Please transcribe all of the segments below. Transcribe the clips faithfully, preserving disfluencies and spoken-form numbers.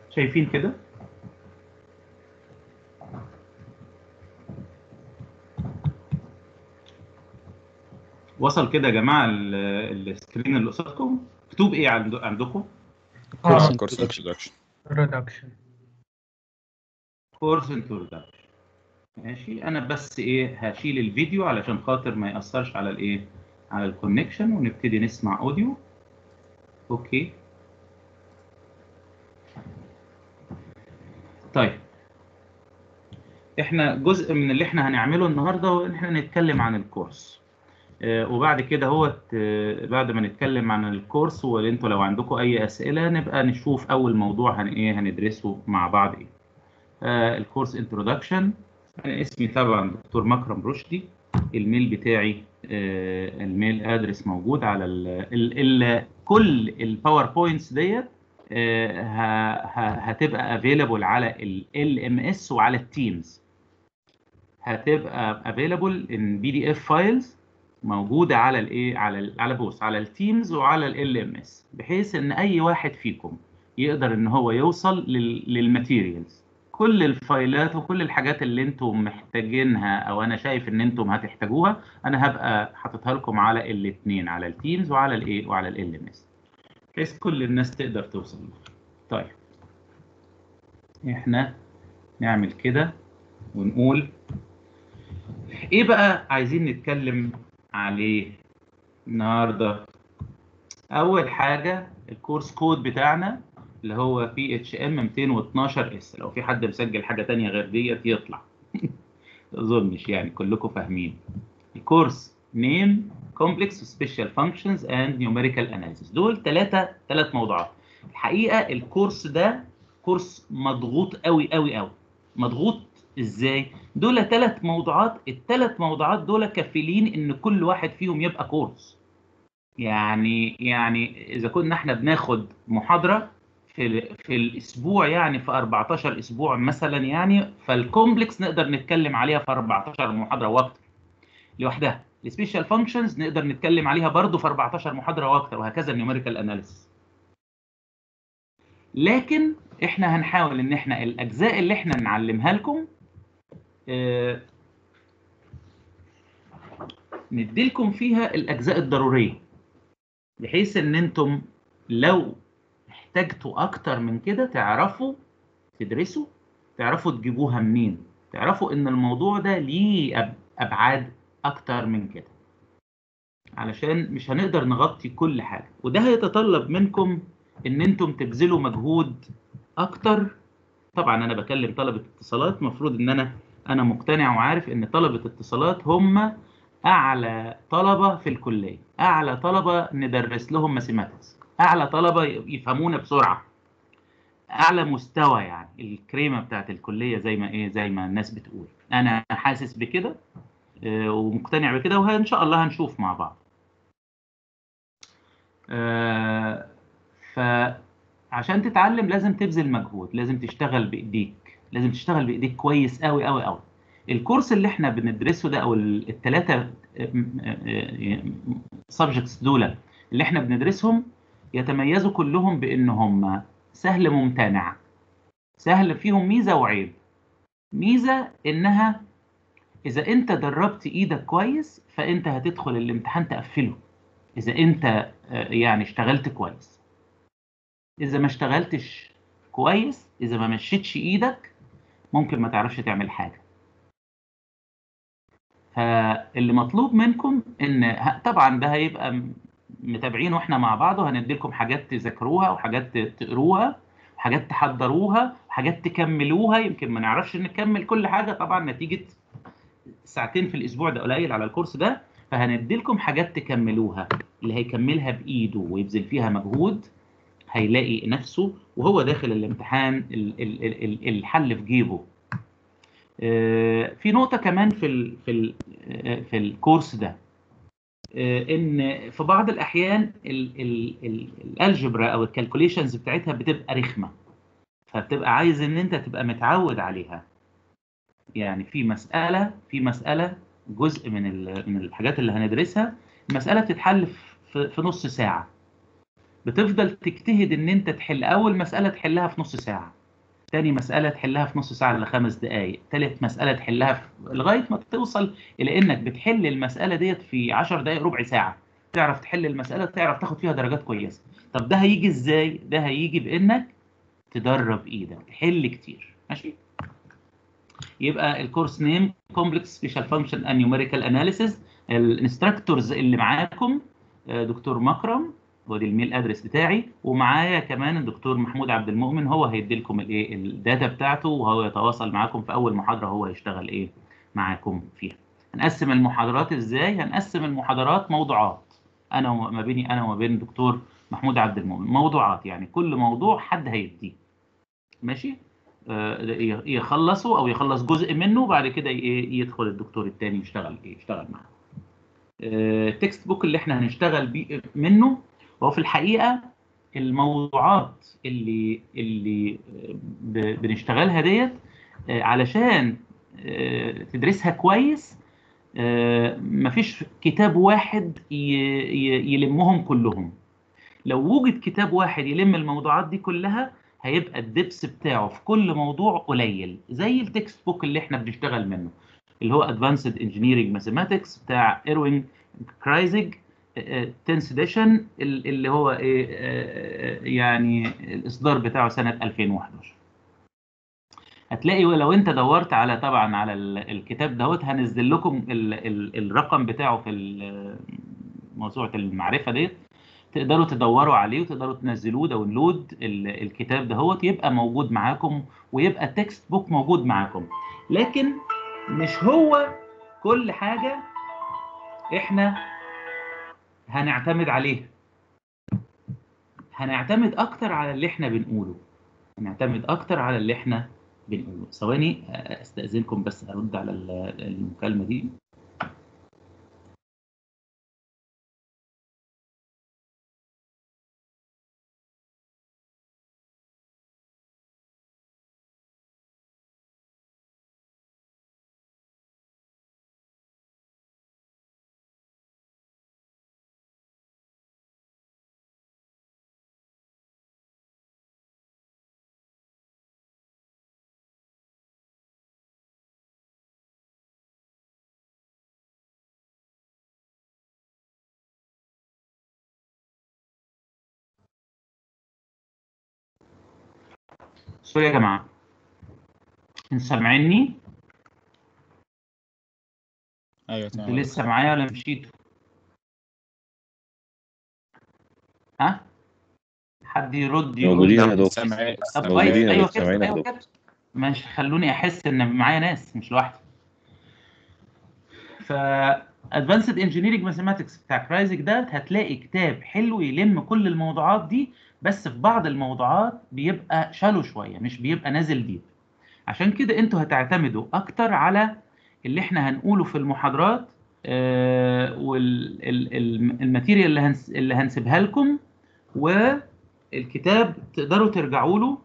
شايفين كده؟ وصل كده يا جماعه السكرين اللي قصادكم؟ مكتوب ايه عندكم؟ كورس اه انترودكشن. ريدكشن. كورس انترودكشن. ماشي، انا بس ايه هشيل الفيديو علشان خاطر ما ياثرش على الايه، على الكونكشن، ونبتدي نسمع اوديو. اوكي طيب، احنا جزء من اللي احنا هنعمله النهارده هو ان احنا نتكلم عن الكورس. آه وبعد كده هو آه بعد ما نتكلم عن الكورس، وانتوا لو عندكم اي اسئله نبقى نشوف اول موضوع هن ايه هندرسه مع بعض ايه. آه الكورس انترودكشن. انا اسمي طبعا دكتور مكرم رشدي. الميل بتاعي آه الميل ادرس موجود على ال ال ال كل الباوربوينتس ديت آه هتبقى افيلابل على ال ام اس وعلى التيمز. هتبقى افيلابل ان بي دي اف فايلز موجوده على الايه، على ال على بوث على التيمز وعلى ال ام اس، بحيث ان اي واحد فيكم يقدر ان هو يوصل للماتيريالز. كل الفايلات وكل الحاجات اللي انتم محتاجينها او انا شايف ان انتم هتحتاجوها انا هبقى حاططها لكم على الاثنين، على التيمز وعلى الايه وعلى ال ام اس، بحيث كل الناس تقدر توصل له. طيب احنا نعمل كده ونقول ايه بقى عايزين نتكلم عليه النهارده. اول حاجه الكورس كود بتاعنا اللي هو بي اتش ام مئتين واثناشر اس. لو في حد مسجل حاجه تانية غير ديت يطلع. ما اظنش يعني كلكم فاهمين. الكورس نيم كومبلكس سبيشال فانكشنز اند نيوميريكال اناليسيس. دول ثلاثه ثلاث موضوعات. الحقيقه الكورس ده كورس مضغوط قوي قوي قوي. مضغوط ازاي؟ دول ثلاث موضوعات، الثلاث موضوعات دول كفيلين ان كل واحد فيهم يبقى كورس. يعني يعني اذا كنا احنا بناخد محاضره في في الاسبوع، يعني في أربعتاشر اسبوع مثلا، يعني فالكومبلكس نقدر نتكلم عليها في أربعتاشر محاضره واكتر لوحدها. السبيشال فانكشنز نقدر نتكلم عليها برضو في أربعتاشر محاضره واكتر، وهكذا النيوميريكال اناليسيس. لكن احنا هنحاول ان احنا الاجزاء اللي احنا نعلمها لكم اه نديلكم فيها الاجزاء الضروريه، بحيث ان انتم لو احتاجتوا اكتر من كده تعرفوا تدرسوا، تعرفوا تجيبوها منين، تعرفوا ان الموضوع ده ليه ابعاد اكتر من كده، علشان مش هنقدر نغطي كل حاجه. وده هيتطلب منكم ان انتم تبذلوا مجهود اكتر. طبعا انا بكلم طلبه اتصالات، المفروض ان انا انا مقتنع وعارف ان طلبه اتصالات هم اعلى طلبه في الكليه، اعلى طلبه ندرس لهم ماثيماتكس، اعلى طلبه يفهمونا بسرعه، اعلى مستوى، يعني الكريمه بتاعت الكليه زي ما ايه زي ما الناس بتقول. انا حاسس بكده آه، ومقتنع بكده، وان شاء الله هنشوف مع بعض. آه، فعشان تتعلم لازم تبذل مجهود، لازم تشتغل بايديك، لازم تشتغل بايديك كويس قوي قوي قوي. الكورس اللي احنا بندرسه ده او الثلاثه سبجكتس دول اللي احنا بندرسهم يتميزوا كلهم بانهم سهل ممتنع. سهل فيهم ميزه وعيب. ميزه انها اذا انت دربت ايدك كويس فانت هتدخل الامتحان تقفله، اذا انت يعني اشتغلت كويس. اذا ما اشتغلتش كويس، اذا ما مشيتش ايدك، ممكن ما تعرفش تعمل حاجه. فاللي مطلوب منكم ان طبعا ده هيبقى متابعين واحنا مع بعض، وهندي لكم حاجات تذاكروها وحاجات تقروها وحاجات تحضروها وحاجات تكملوها. يمكن ما نعرفش نكمل كل حاجه طبعا، نتيجه ساعتين في الاسبوع ده قليل على الكورس ده، فهندي لكم حاجات تكملوها. اللي هيكملها بايده ويبذل فيها مجهود هيلاقي نفسه وهو داخل الامتحان الحل في جيبه. في نقطة كمان في ال في ال في الكورس ده، ان في بعض الاحيان الالجبرا او الكالكوليشنز بتاعتها بتبقى رخمة، فبتبقى عايز ان انت تبقى متعود عليها. يعني في مسألة في مسألة جزء من من الحاجات اللي هندرسها، المسألة بتتحل في, في نص ساعة. بتفضل تجتهد ان انت تحل اول مسألة تحلها في نص ساعة، تاني مسألة تحلها في نص ساعة لخمس دقايق، تالت مسألة تحلها في... لغاية ما توصل إلى إنك بتحل المسألة ديت في عشر دقايق ربع ساعة، تعرف تحل المسألة، تعرف تاخد فيها درجات كويسة. طب ده هيجي إزاي؟ ده هيجي بإنك تدرب إيدك، تحل كتير. ماشي؟ يبقى الكورس نيم كومبلكس سبيشال فانكشن اند نيوميريكال اناليسيز. الانستراكتورز اللي معاكم دكتور مكرم، ودي الميل ادرس بتاعي، ومعايا كمان الدكتور محمود عبد المؤمن، هو هيدي لكم الايه الداتا بتاعته، وهو يتواصل معاكم في اول محاضره، هو هيشتغل ايه معاكم فيها. هنقسم المحاضرات ازاي؟ هنقسم المحاضرات موضوعات، انا وما بيني انا وما بين الدكتور محمود عبد المؤمن، موضوعات يعني كل موضوع حد هيديه. ماشي؟ يخلصوا او يخلص جزء منه، وبعد كده يدخل الدكتور الثاني يشتغل ايه يشتغل معاه. التكست بوك اللي احنا هنشتغل بيه منه، هو في الحقيقه الموضوعات اللي اللي بنشتغلها ديت علشان تدرسها كويس. مفيش كتاب واحد يلمهم كلهم. لو وجد كتاب واحد يلم الموضوعات دي كلها، هيبقى الدبس بتاعه في كل موضوع قليل، زي التكست بوك اللي احنا بنشتغل منه، اللي هو Advanced Engineering Mathematics بتاع إيروين كرايزيج tenth edition، اللي هو ايه يعني الاصدار بتاعه سنه ألفين وأحد عشر. هتلاقي لو انت دورت على طبعا على الكتاب دوت، هنزل لكم ال ال الرقم بتاعه في موسوعه المعرفه ديت، تقدروا تدوروا عليه وتقدروا تنزلوه داونلود. الكتاب دهوت يبقى موجود معاكم، ويبقى تكست بوك موجود معاكم. لكن مش هو كل حاجة احنا هنعتمد عليها، هنعتمد اكتر على اللي احنا بنقوله، هنعتمد اكتر على اللي احنا بنقوله. ثواني استأذنكم بس ارد على المكالمة دي. سوري يا جماعة، انتوا سامعيني؟ ايوه تمام. انتوا لسه معايا ولا مشيتوا؟ ها؟ حد يرد يقول موجودين لي. يا دكتور. سامعين طب كويس، موجودين يا ايوه دكتور، كده، سامعين يا ايوه دكتور. كده. ماشي، خلوني احس ان معايا ناس مش لوحدي. ف Advanced Engineering Mathematics بتاع كرايزيك ده، هتلاقي كتاب حلو يلم كل الموضوعات دي، بس في بعض الموضوعات بيبقى شالو شويه، مش بيبقى نازل ديب. عشان كده انتوا هتعتمدوا اكتر على اللي احنا هنقوله في المحاضرات، آه والماتيريال اللي هنس اللي هنسيبها لكم، والكتاب تقدروا ترجعوا له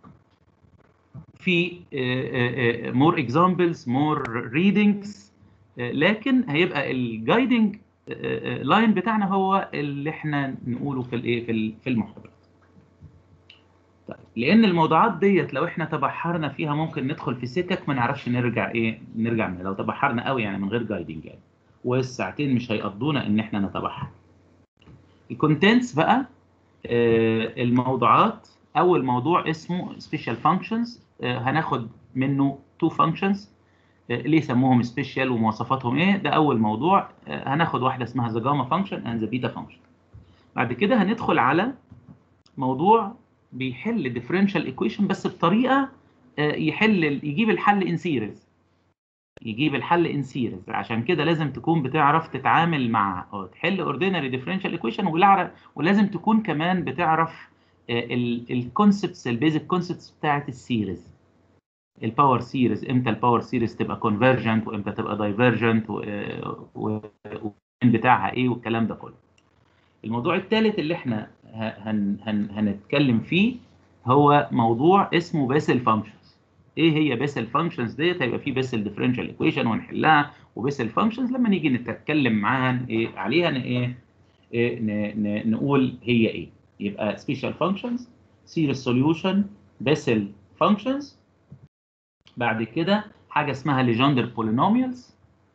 في مور اكزامبلز مور ريدنجز. لكن هيبقى الجايدنج لاين بتاعنا هو اللي احنا نقوله في الايه في في المحاضرات. طيب، لان الموضوعات ديت لو احنا تبحرنا فيها ممكن ندخل في سكك ما نعرفش نرجع ايه نرجع منها، لو تبحرنا قوي يعني من غير جايدنج يعني، والساعتين مش هيقضونا ان احنا نتبحر. الكونتنتس بقى، الموضوعات، اول موضوع اسمه سبيشال فانكشنز، هناخد منه تو فانكشنز. ليه سموهم سبيشال ومواصفاتهم ايه؟ ده اول موضوع. هناخد واحده اسمها ذا جاما فانكشن اند ذا بيتا فانكشن. بعد كده هندخل على موضوع بيحل ديفرنشال ايكويشن، بس بطريقه يحل يجيب الحل ان سيريز، يجيب الحل ان سيريز. عشان كده لازم تكون بتعرف تتعامل مع او تحل اوردينري ديفرنشال ايكويشن، ولازم تكون كمان بتعرف الكونسبتس البيزك كونسبتس بتاعت السيريز. الباور سيريز، امتى الباور سيريز تبقى كونفرجنت وامتى تبقى دايفرجنت، والبين بتاعها ايه والكلام ده كله. الموضوع الثالث اللي احنا هن هن هنتكلم فيه هو موضوع اسمه بيسل فانكشنز. ايه هي بيسل فانكشنز ديت؟ هيبقى فيه بيسل ديفرنشال ايكويشن ونحلها، وبيسل فانكشنز لما نيجي نتكلم معاها ايه عليها ايه, إيه ن ن نقول هي ايه. يبقى سبيشال فانكشنز، سيريز سوليوشن، بيسل functions. بعد كده حاجه اسمها ليجندر بولينوميالز،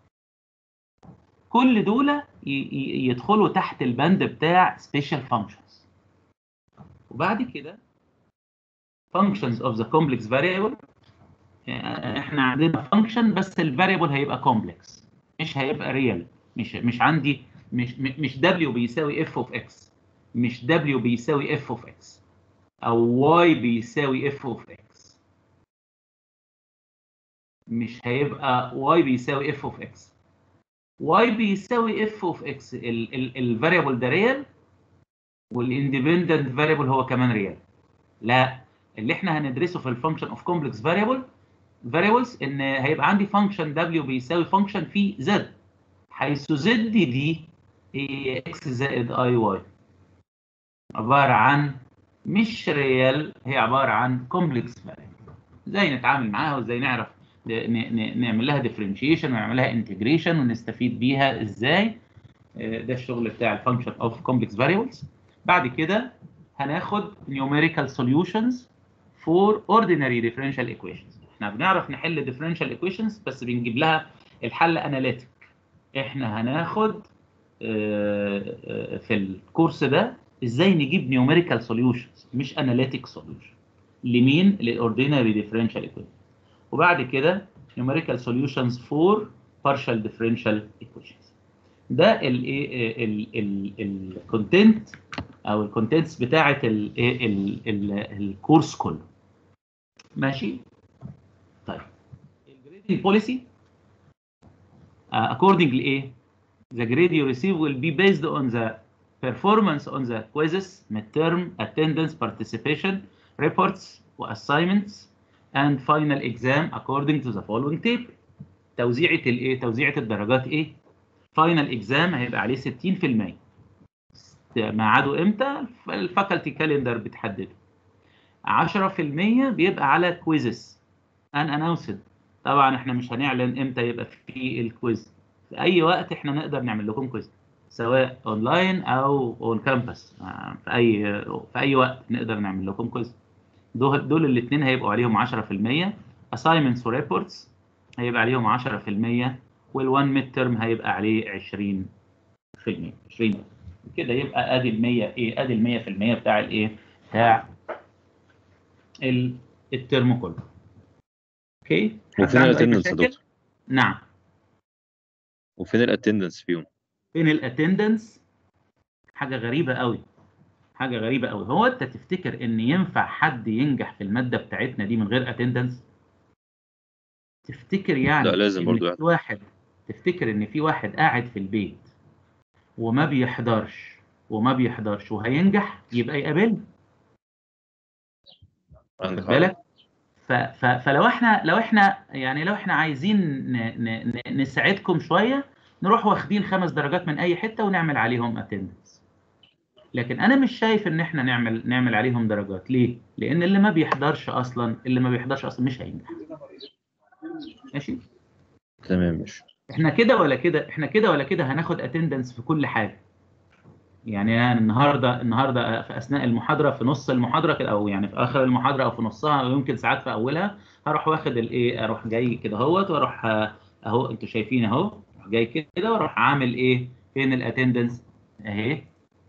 كل دول يدخلوا تحت البند بتاع سبيشال فانكشنز. وبعد كده functions of the complex variable، احنا عندنا فانكشن بس الفاريبل هيبقى كومبلكس، مش هيبقى ريال. مش مش عندي مش مش W بيساوي f of x، مش W بيساوي f of x، او y بيساوي f of x. مش هيبقى y بيساوي f of x. y بيساوي f of x الفاريبل ده ريال، والاندبندنت فاريبل هو كمان ريال. لا، اللي احنا هندرسه في الفانكشن اوف كومبلكس فاريبل فاريبلز ان هيبقى عندي فانكشن W بيساوي فانكشن في Z، حيث Z دي هي x زائد اي واي، عباره عن مش ريال، هي عباره عن كومبلكس فاريبل. ازاي نتعامل معاها وازاي نعرف نعمل لها ديفرنشيشن ونعمل لها انتجريشن ونستفيد بيها ازاي، ده الشغل بتاع الفانكشن اوف كومبلكس فاريبلز. بعد كده هناخد numerical solutions for ordinary differential equations. احنا بنعرف نحل differential equations بس بنجيب لها الحل اناليتيك. احنا هناخد في الكورس ده ازاي نجيب numerical solutions مش analytic solution لمين؟ للاوردينري differential equations. وبعد كده numerical solutions for partial differential equations. ده الايه الكونتنت او الكونتنتس بتاعه الكورس كله. ماشي؟ طيب الجريدنج بوليسي according لايه؟ the grade you receive will be based on the performance on the quizzes, midterm, attendance, participation, reports, assignments, and final exam according to the following table. توزيعة الايه؟ توزيعة الدرجات ايه؟ فاينل اكزام هيبقى عليه ستين في المية. ميعاده امتى؟ الفاكولتي كالندر بتحدده. عشرة في المية بيبقى على كويزز ان اناونسد، طبعا احنا مش هنعلن امتى يبقى في الكويز، في اي وقت احنا نقدر نعمل لكم كويز سواء اونلاين او اون كامبس، في اي في اي وقت نقدر نعمل لكم كويز. دول دول الاثنين هيبقوا عليهم عشرة في المية. assignments وريبورتس هيبقى عليهم عشرة في المية، والوان ميد ترم هيبقى عليه عشرين في المية. عشرين كده يبقى ادي ال مية ايه؟ ادي ال مية في المية بتاع الايه؟ بتاع الترم كله. اوكي؟ وفين الاتندنس يا دكتور؟ نعم. وفين الاتندنس فيهم؟ فين الاتندنس؟ حاجه غريبه قوي، حاجه غريبه قوي. هو انت تفتكر ان ينفع حد ينجح في الماده بتاعتنا دي من غير اتندنس؟ تفتكر يعني لا لازم ان برضو في يعني. واحد تفتكر ان في واحد قاعد في البيت وما بيحضرش وما بيحضرش وهينجح يبقى يقابلنا؟ عندك واخد حق. بالك؟ ف ف فلو احنا لو احنا يعني لو احنا عايزين ن ن ن نساعدكم شويه، نروح واخدين خمس درجات من اي حته ونعمل عليهم اتندنس. لكن انا مش شايف ان احنا نعمل نعمل عليهم درجات. ليه؟ لان اللي ما بيحضرش اصلا اللي ما بيحضرش اصلا مش هينجح. ماشي؟ تمام ماشي. احنا كده ولا كده احنا كده ولا كده هناخد اتندنس في كل حاجه. يعني انا النهارده النهارده في اثناء المحاضره، في نص المحاضره كده، او يعني في اخر المحاضره او في نصها، او يمكن ساعات في اولها، هروح واخد الايه، اروح جاي كده اهوت، واروح اهو انتوا شايفين اهو، اروح جاي كده واروح عامل ايه؟ فين الاتندنس؟ اهي،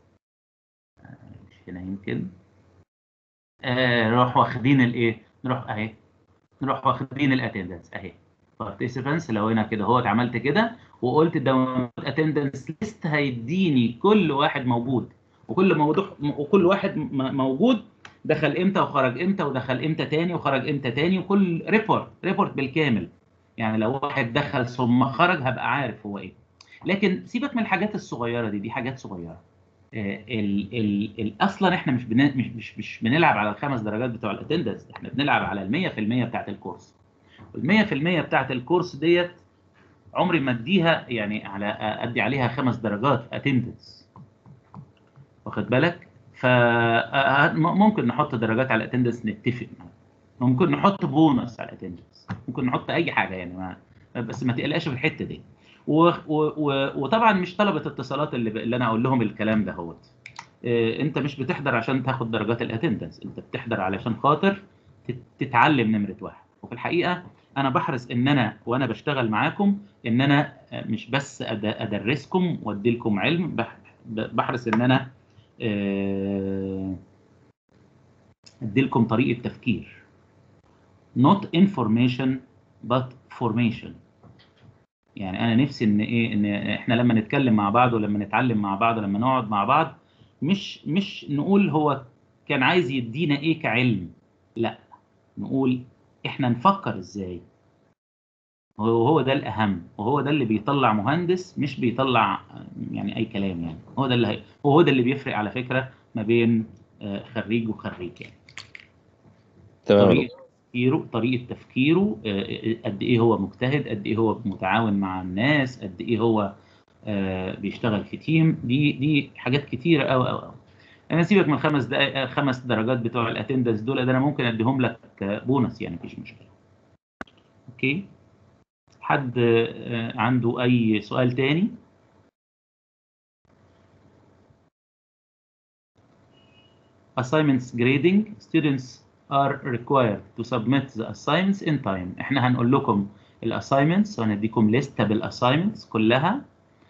مش هنا يمكن، آه نروح واخدين الايه؟ نروح اهي، نروح واخدين الاتندنس اهي. بارتيسيبانتس لو هنا كده اهوت عملت كده وقلت داونلود اتندنس ليست، هيديني كل واحد موجود، وكل موضوع وكل واحد موجود دخل امتى وخرج امتى، ودخل امتى تاني وخرج امتى تاني، وكل ريبورت ريبورت بالكامل. يعني لو واحد دخل ثم خرج هبقى عارف هو ايه. لكن سيبك من الحاجات الصغيره دي، دي حاجات صغيره. ال ال ال اصلا احنا مش بن مش مش مش بنلعب على الخمس درجات بتوع الاتندنس، احنا بنلعب على ال مية في المية بتاعت الكورس. ال مية في المية بتاعت الكورس ديت عمري ما اديها يعني على ادي عليها خمس درجات اتندنس، واخد بالك؟ فممكن نحط درجات على الاتندنس، نتفق، ممكن نحط بونص على الاتندنس، ممكن نحط اي حاجه يعني، ما بس ما تقلقش في الحته دي. و و وطبعا مش طلبه اتصالات اللي, اللي انا اقول لهم الكلام ده هوت. انت مش بتحضر عشان تاخد درجات الاتندنس، انت بتحضر علشان خاطر تتعلم نمره واحد. وفي الحقيقه انا بحرص ان انا وانا بشتغل معاكم ان انا مش بس ادرسكم وادي لكم علم، بحرص ان انا ادي لكم طريقه تفكير. not information but formation. يعني انا نفسي ان ايه ان احنا لما نتكلم مع بعض ولما نتعلم مع بعض ولما نقعد مع بعض مش مش نقول هو كان عايز يدينا ايه كعلم، لا، نقول احنا نفكر ازاي. وهو ده الاهم، وهو ده اللي بيطلع مهندس، مش بيطلع يعني اي كلام. يعني هو ده اللي هي وهو ده اللي بيفرق على فكرة ما بين خريج وخريج. يعني تمام يا طريقة دكتور. تفكيره طريقة تفكيره قد ايه هو مجتهد، قد ايه هو متعاون مع الناس، قد ايه هو بيشتغل في تيم. دي دي حاجات كتيرة قوي قوي قوي. انا سيبك من الخمس دقائق خمس درجات بتوع الاتندنس دول، ده انا ممكن اديهم لك بونص، يعني مفيش مشكلة. اوكي، حد عنده اي سؤال تاني؟ assignments grading. students are required to submit the assignments in time. احنا هنقول لكم الاساينمنتس وهنديكم لستة بالاساينمنتس كلها.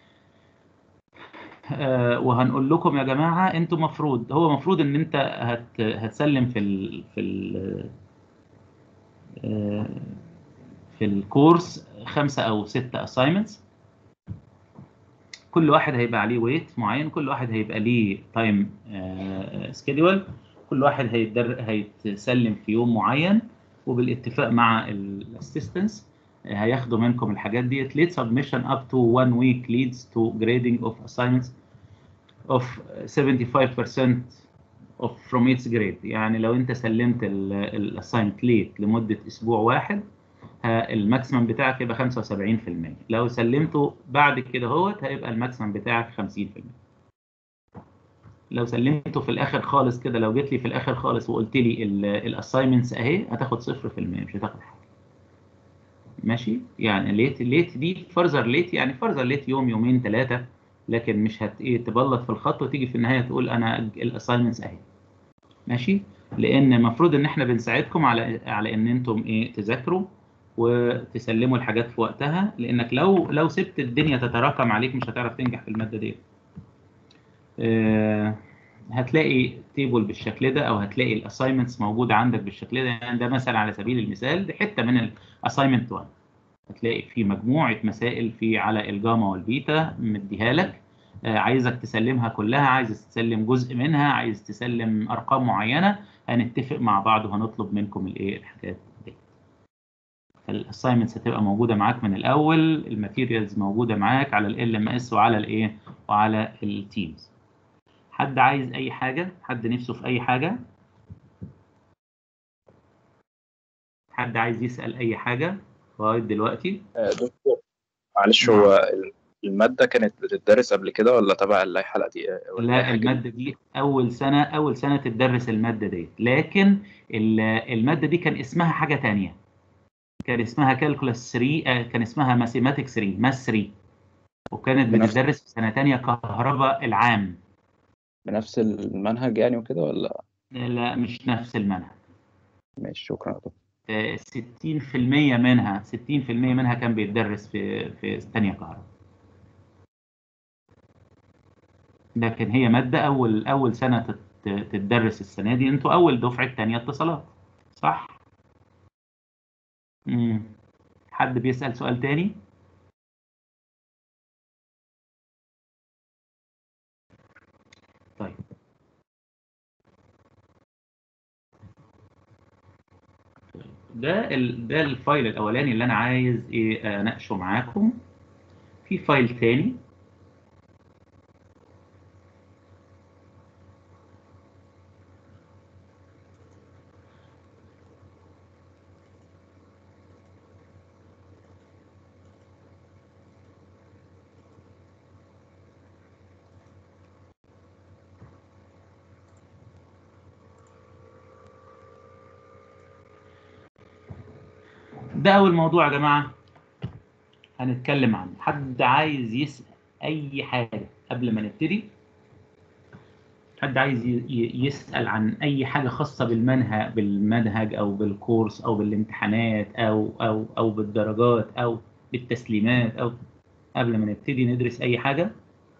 آه وهنقول لكم يا جماعة انتوا مفروض هو مفروض ان انت هت هتسلم في ال في ال آه في الكورس خمسة او ستة اساينمنتس. كل واحد هيبقى عليه ويت معين، كل واحد هيبقى ليه تايم سكيدول، كل واحد هيتدر هيتسلم في يوم معين، وبالاتفاق مع الاسيستنس هياخدوا منكم الحاجات دي. late submission up to one week leads to grading of assignments of seventy-five percent of from its grade. يعني لو انت سلمت الاساينمنت ليت لمدة اسبوع واحد الماكسيمم بتاعك يبقى خمسة وسبعين في المية. لو سلمته بعد كده هوت هيبقى الماكسيمم بتاعك خمسين في المية. لو سلمته في الاخر خالص كده، لو جيت لي في الاخر خالص وقلت لي الاساينمنتس اهي، هتاخد صفر في المية، مش هتاخد حاجه. ماشي؟ يعني ليت ليت دي فرزر ليت، يعني فرزر ليت يوم يومين ثلاثه، لكن مش هت ايه تبلط في الخط وتيجي في النهايه تقول انا الاساينمنتس اهي. ماشي؟ لان المفروض ان احنا بنساعدكم على على ان انتم ايه تذاكروا وتسلموا الحاجات في وقتها، لانك لو لو سبت الدنيا تتراكم عليك مش هتعرف تنجح في الماده دي. آه هتلاقي تيبل بالشكل ده، او هتلاقي الاساينمنتس موجوده عندك بالشكل ده. يعني ده مثلا على سبيل المثال دي حته من الاساينمنت واحد، هتلاقي في مجموعه مسائل في على الجاما والبيتا مديها لك، آه عايزك تسلمها كلها، عايز تسلم جزء منها، عايز تسلم ارقام معينه، هنتفق مع بعض وهنطلب منكم الايه الحاجات دي. فالاساينمنتس هتبقى موجوده معاك من الاول، الماتيريالز موجوده معاك على ال ام اس وعلى الايه وعلى التيمز. حد عايز اي حاجه؟ حد نفسه في اي حاجه؟ حد عايز يسال اي حاجه لغايه دلوقتي؟ دكتور معلش، نعم. هو المادة كانت بتدرس قبل كده ولا تبع اللائحة القديمة ولا لا، اللائحة الجديدة؟ الماده دي اول سنه اول سنه تدرس الماده دي، لكن الماده دي كان اسمها حاجه تانية، كان اسمها كالكولاس ثلاثة، كان اسمها ماثيماتكس ثلاثة، ماس ثلاثة، وكانت بنفس بتدرس في سنه تانية كهرباء العام. بنفس المنهج يعني وكده ولا؟ لا، مش نفس المنهج. ماشي، شكرا يا دكتور. ستين في المية منها ستين في المية منها كان بيتدرس في في ثانيه كهرباء، لكن هي ماده اول اول سنه تتدرس السنه دي. انتوا اول دفعه ثانيه اتصالات، صح؟ امم حد بيسال سؤال تاني؟ طيب، ده ال... ده الفايل الاولاني اللي انا عايز ايه اناقشه معاكم. في فايل تاني ده اول موضوع يا جماعه هنتكلم عنه. حد عايز يسال اي حاجه قبل ما نبتدي؟ حد عايز ي- ي- يسأل عن أي حاجة خاصة بالمنهج بالمنهج أو بالكورس أو بالامتحانات أو أو أو بالدرجات أو بالتسليمات أو قبل ما نبتدي ندرس أي حاجة؟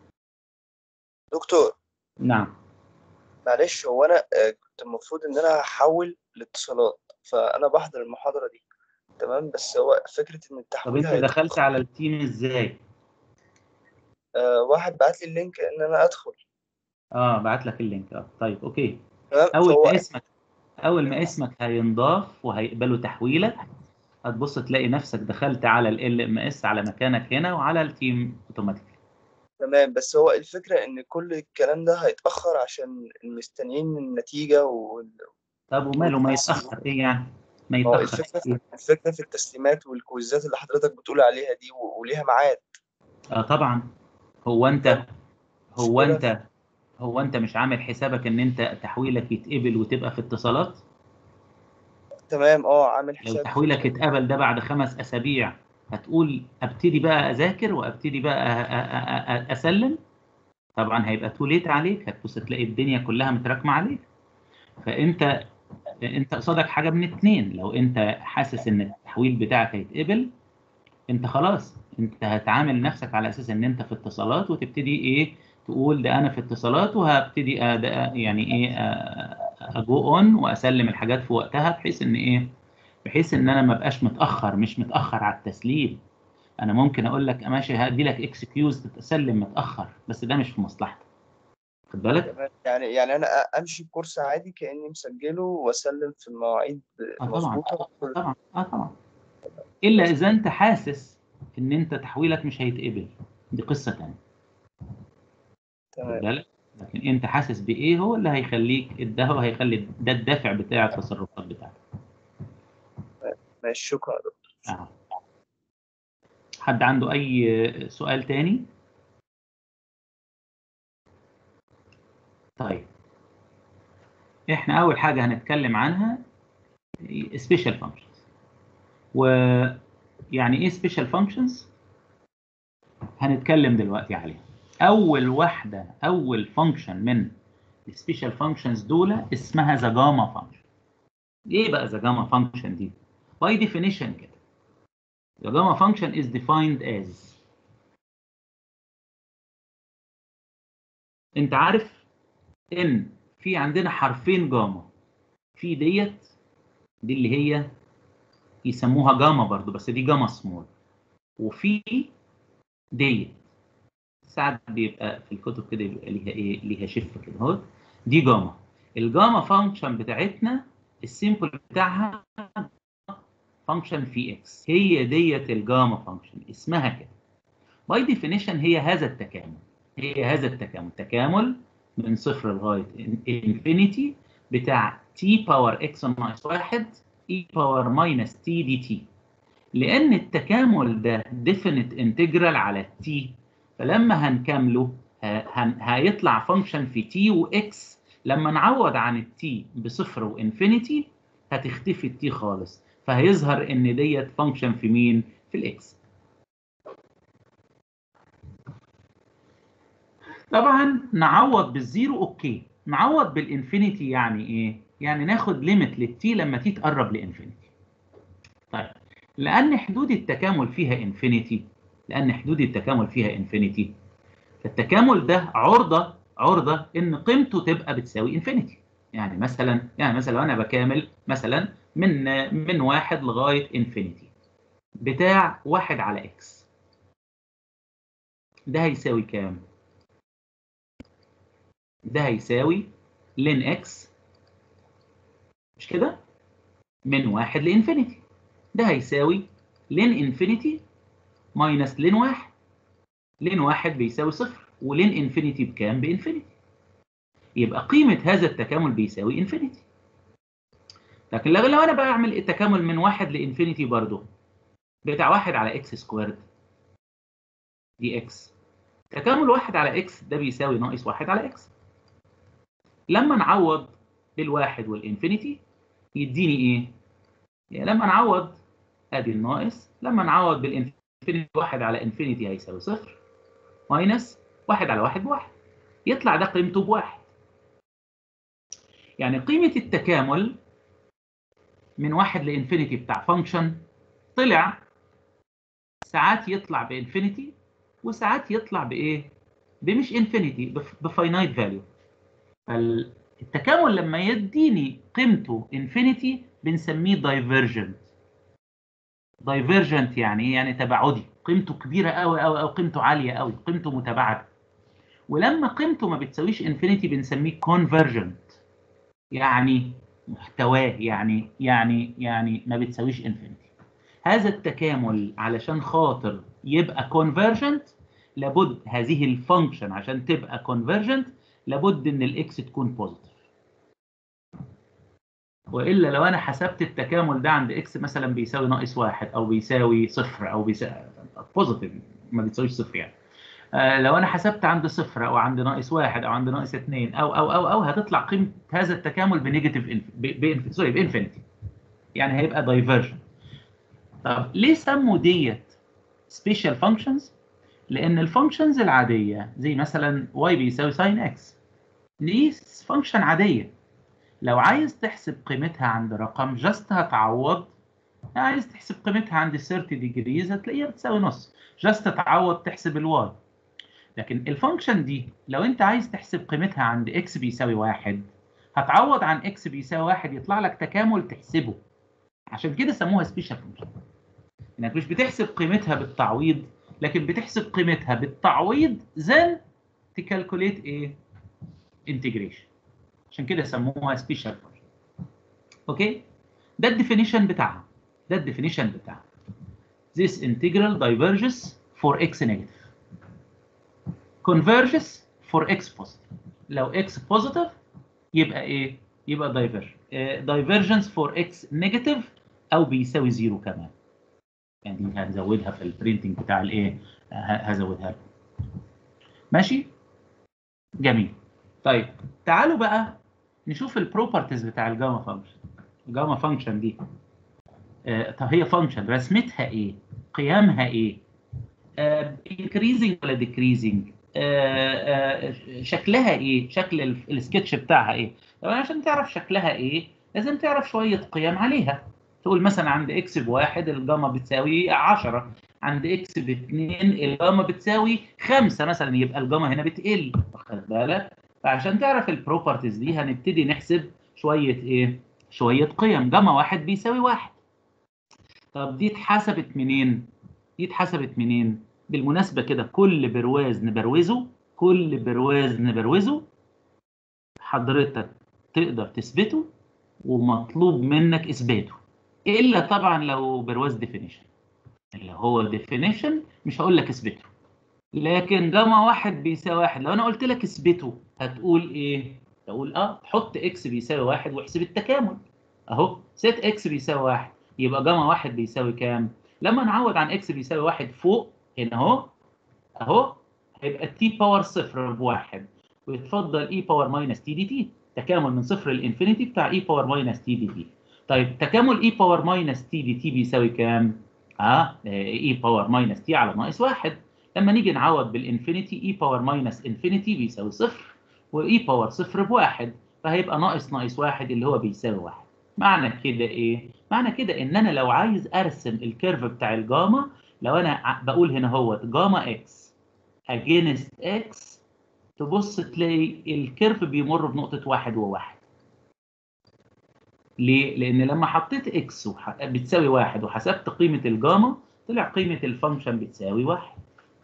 دكتور نعم. معلش، هو انا آه، كنت المفروض ان انا هحول الاتصالات، فانا بحضر المحاضرة دي تمام، بس هو فكرة ان طب التحويل أنت دخلت هيتأخر. على التيم إزاي؟ آه، واحد بعت لي اللينك ان انا ادخل. آه بعت لك اللينك. آه طيب أوكي. تمام، أول فهو ما اسمك أول ما اسمك هينضاف وهيقبلوا تحويلك، هتبص تلاقي نفسك دخلت على ال ام اس على مكانك هنا وعلى التيم اوتوماتيك. تمام، بس هو الفكرة ان كل الكلام ده هيتأخر عشان مستنيين النتيجة وال... طب وماله ما يتأخر ايه يعني؟ ما ما هو يتأخر الفكرة إيه؟ الفكرة في التسليمات والكويزات اللي حضرتك بتقول عليها دي، و- وليها ميعاد. اه طبعا. هو انت هو فالمشكلة في... انت هو انت مش عامل حسابك ان انت تحويلك يتقبل وتبقى في اتصالات؟ تمام، اه عامل لو حسابي في تحويلك كده. اتقبل ده بعد خمس اسابيع، هتقول ابتدي بقى اذاكر وابتدي بقى أ- أ- أ- اسلم؟ طبعا هيبقى تو ليت عليك، هتبص تلاقي الدنيا كلها متراكمه عليك. فانت انت قصادك حاجه من اتنين. لو انت حاسس ان التحويل بتاعك هيتقبل، انت خلاص انت هتعامل نفسك على اساس ان انت في اتصالات، وتبتدي ايه، تقول ده انا في اتصالات وهبتدي أ- ده يعني ايه اجو اون واسلم الحاجات في وقتها، بحيث ان ايه، بحيث ان انا ما بقاش متاخر. مش متاخر على التسليم، انا ممكن اقول لك ماشي هدي لك اكسكيوز تتسلم متاخر، بس ده مش في مصلحتك. خد بالك. تمام، يعني يعني انا أ- امشي بكورس عادي كاني مسجله واسلم في المواعيد اه طبعا. مظبوطه. طبعا اه طبعا. الا اذا انت حاسس ان انت تحويلك مش هيتقبل، دي قصه ثانيه. خد تمام، بالك. لكن انت حاسس بايه هو اللي هيخليك، ده هو هيخلي ده الدافع بتاع التصرفات بتاعتك. ماشي، شكرا يا دكتور. آه. حد عنده اي سؤال تاني؟ طيب احنا اول حاجه هنتكلم عنها سبيشال فانكشنز. ويعني ايه سبيشال فانكشنز؟ هنتكلم دلوقتي عليها. اول واحده اول فانكشن من السبيشال فانكشنز دول اسمها ذا جاما فانكشن. ايه بقى ذا جاما فانكشن دي؟ باي ديفينيشن كده، the gamma function is defined as، انت عارف ان في عندنا حرفين جاما، في ديت دي اللي هي يسموها جاما برضو بس دي جاما سمول، وفي ديت ساعات بيبقى في الكتب كده بيبقى ليها ايه، ليها شفه كده اهو، دي جاما. الجاما فانكشن بتاعتنا السيمبل بتاعها فانكشن في اكس، هي ديت الجاما فانكشن اسمها كده. باي ديفينيشن هي هذا التكامل، هي هذا التكامل تكامل من صفر لغايه انفينيتي بتاع تي باور اكس ناقص واحد اي باور ماينس تي دي تي. لان التكامل ده ديفينيت انتجرال على التي، فلما هنكمله هيطلع فانكشن في تي واكس. لما نعوض عن التي بصفر وانفينيتي هتختفي التي خالص، فهيظهر ان ديت فانكشن في مين؟ في الاكس. طبعا نعوض بالزيرو اوكي، نعوض بالانفينيتي يعني ايه؟ يعني ناخد ليميت للتي لما تي تقرب لانفينيتي. طيب لان حدود التكامل فيها انفينيتي، لان حدود التكامل فيها انفينيتي، فالتكامل ده عرضه عرضه ان قيمته تبقى بتساوي انفينيتي. يعني مثلا يعني مثلا لو انا بكامل مثلا من من واحد لغايه انفينيتي بتاع واحد على اكس، ده هيساوي كام؟ ده هيساوي لين اكس، مش كده؟ من واحد لانفينيتي. ده هيساوي لين انفينيتي ماينس لين واحد. لين واحد بيساوي صفر، ولين انفينيتي بكام؟ بانفينيتي. يبقى قيمة هذا التكامل بيساوي انفينيتي. لكن لو لو انا بعمل التكامل من واحد لانفينيتي برضه بتاع واحد على اكس سكويرد دي اكس، تكامل واحد على اكس ده بيساوي ناقص واحد على اكس. لما نعوض بالواحد والانفينيتي يديني ايه؟ يعني لما نعوض ادي الناقص، لما نعوض بالانفينيتي واحد على انفينيتي هيساوي صفر ماينس واحد على واحد بواحد، يطلع ده قيمته بواحد. يعني قيمة التكامل من واحد لانفينيتي بتاع فانكشن طلع ساعات يطلع بانفينيتي وساعات يطلع بايه؟ بمش انفينيتي، بفاينايت فاليو. فالتكامل لما يديني قيمته انفينيتي بنسميه دايفرجنت. دايفرجنت يعني ايه؟ يعني تباعدي، قيمته كبيره قوي قوي او قيمته عاليه قوي، قيمته متباعده. ولما قيمته ما بتساويش انفينيتي بنسميه كونفرجنت، يعني محتواه يعني يعني يعني ما بتساويش انفينيتي. هذا التكامل علشان خاطر يبقى كونفرجنت لابد هذه الفانكشن عشان تبقى كونفرجنت لابد ان الاكس تكون بوزيتيف. والا لو انا حسبت التكامل ده عند اكس مثلا بيساوي ناقص واحد او بيساوي صفر او بيساوي بوزيتيف ما بتساويش صفر يعني، آه لو انا حسبت عند صفر او عند ناقص واحد او عند ناقص اثنين او او او او هتطلع قيمه هذا التكامل بنيجاتيف انف... ب... ب... سوري بانفينيتي، يعني هيبقى دايفرجن. طب ليه سموا ديت سبيشال فانكشنز؟ لان الفانكشنز العاديه زي مثلا y بيساوي ساين اكس دي فانكشن عاديه، لو عايز تحسب قيمتها عند رقم جاست هتعوض، عايز تحسب قيمتها عند ثلاثين ديجريز هتلاقيها بتساوي نص، جاست تعوض تحسب الواي. لكن الفانكشن دي لو انت عايز تحسب قيمتها عند اكس بيساوي واحد هتعوض عن اكس بيساوي واحد يطلع لك تكامل تحسبه. عشان كده سموها سبيشال فانكشن، انك مش بتحسب قيمتها بالتعويض لكن بتحسب قيمتها بالتعويض زين تكالكوليت ايه؟ انتجريشن. عشان كده سموها سبيشال فانكشن. اوكي؟ ده الديفينيشن بتاعها، ده الديفينيشن بتاعها. This integral diverges for x negative. Converges for x positive. لو x positive يبقى ايه؟ يبقى diverge. Uh, divergence for x negative او بيساوي زيرو كمان. يعني دي هنزودها في البرينتنج بتاع الايه؟ هزودها لكم. ماشي؟ جميل. طيب تعالوا بقى نشوف البروبرتيز بتاع الجاما فانكشن. الجاما فانكشن دي آه طب هي فانكشن رسمتها ايه؟ قيمها ايه؟ انكريزنج uh, ولا ديكريزنج؟ uh, uh, شكلها ايه؟ شكل السكتش بتاعها ايه؟ طبعا عشان تعرف شكلها ايه لازم تعرف شويه قيم عليها. تقول مثلا عند اكس بواحد الجاما بتساوي عشرة، عند اكس باثنين الجاما بتساوي خمسة مثلا، يبقى الجاما هنا بتقل، واخد بالك؟ فعشان تعرف البروبرتيز دي هنبتدي نحسب شويه ايه؟ شويه قيم. جاما واحد بيساوي واحد. طب دي اتحسبت منين؟ دي اتحسبت منين؟ بالمناسبة كده كل برواز نبروزه، كل برواز نبروزه حضرتك تقدر تثبته ومطلوب منك اثباته، الا طبعا لو برواز ديفينيشن. اللي هو ديفينيشن مش هقول لك اثبته، لكن جاما واحد بيساوي واحد لو انا قلت لك اثبته هتقول ايه؟ تقول اه حط اكس بيساوي واحد واحسب التكامل. اهو سيت اكس بيساوي واحد يبقى جاما واحد بيساوي كام؟ لما نعوض عن اكس بيساوي واحد فوق هنا اهو اهو هيبقى تي باور صفر بواحد ويتفضل اي باور ماينس تي دي تي، تكامل من صفر للانفينيتي بتاع اي باور ماينس تي دي تي. طيب تكامل اي باور ماينس تي دي تي بيساوي كام؟ اه اي باور ماينس تي على ناقص واحد. لما نيجي نعوض بالانفينيتي اي باور ماينس انفينيتي بيساوي صفر واي باور صفر بواحد، فهيبقى ناقص ناقص واحد اللي هو بيساوي واحد. معنى كده ايه؟ معنى كده ان انا لو عايز ارسم الكيرف بتاع الجاما، لو انا بقول هنا هو جاما اكس اجينست اكس، تبص تلاقي الكيرف بيمر بنقطة واحد وواحد. ليه؟ لأن لما حطيت اكس وح... بتساوي واحد وحسبت قيمة الجاما طلع قيمة الفانكشن بتساوي واحد.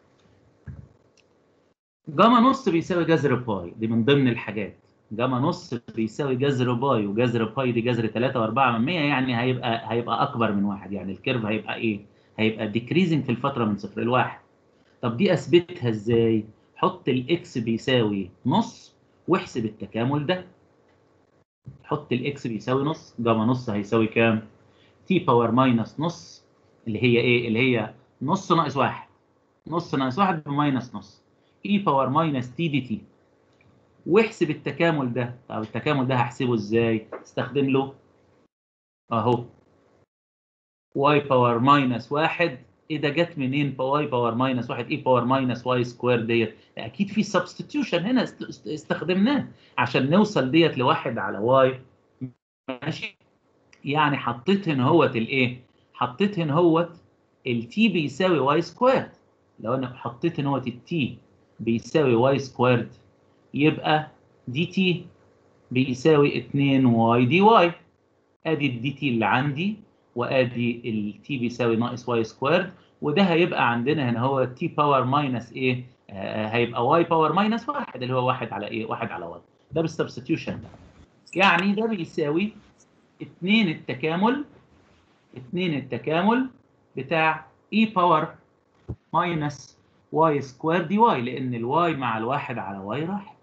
جاما نص بيساوي جذر باي، دي من ضمن الحاجات. جاما نص بيساوي جذر باي، وجذر باي دي جذر ثلاثة وأربعة من مية، يعني هيبقى هيبقى أكبر من واحد، يعني الكيرف هيبقى إيه؟ هيبقى ديكريزنج في الفترة من صفر لواحد. طب دي أثبتها إزاي؟ حط الإكس بيساوي نص واحسب التكامل ده. حط الإكس بيساوي نص، جاما نص هيساوي كام؟ تي باور ماينس نص اللي هي إيه؟ اللي هي نص ناقص واحد. نص ناقص واحد بماينس نص. إي باور ماينس تي دي تي. واحسب التكامل ده. طب التكامل ده هحسبه ازاي؟ استخدم له اهو واي باور ماينس واحد ايه ده جت منين؟ باي باور ماينس واحد اي باور ماينس واي سكوير ديت، اكيد في سبستيتيوشن هنا است- است- استخدمناه عشان نوصل ديت لواحد على واي. ماشي، يعني حطيت هنا هوت الايه؟ حطيت هنا هوت التي بيساوي واي سكوير. لو انا حطيت هنا هوت التي بيساوي واي سكوير يبقى دي تي بيساوي اتنين واي دي واي. ادي الدي تي اللي عندي، وادي التي بيساوي ناقص واي سكوير، وده هيبقى عندنا هنا هو تي باور ماينس ايه؟ آه هيبقى واي باور ماينس واحد اللي هو واحد على ايه؟ واحد على واي. ده بالسبستيوشن ده. يعني ده بيساوي اتنين التكامل اتنين التكامل بتاع اي باور ماينس واي سكوير دي واي، لان الواي مع الواحد على واي راح.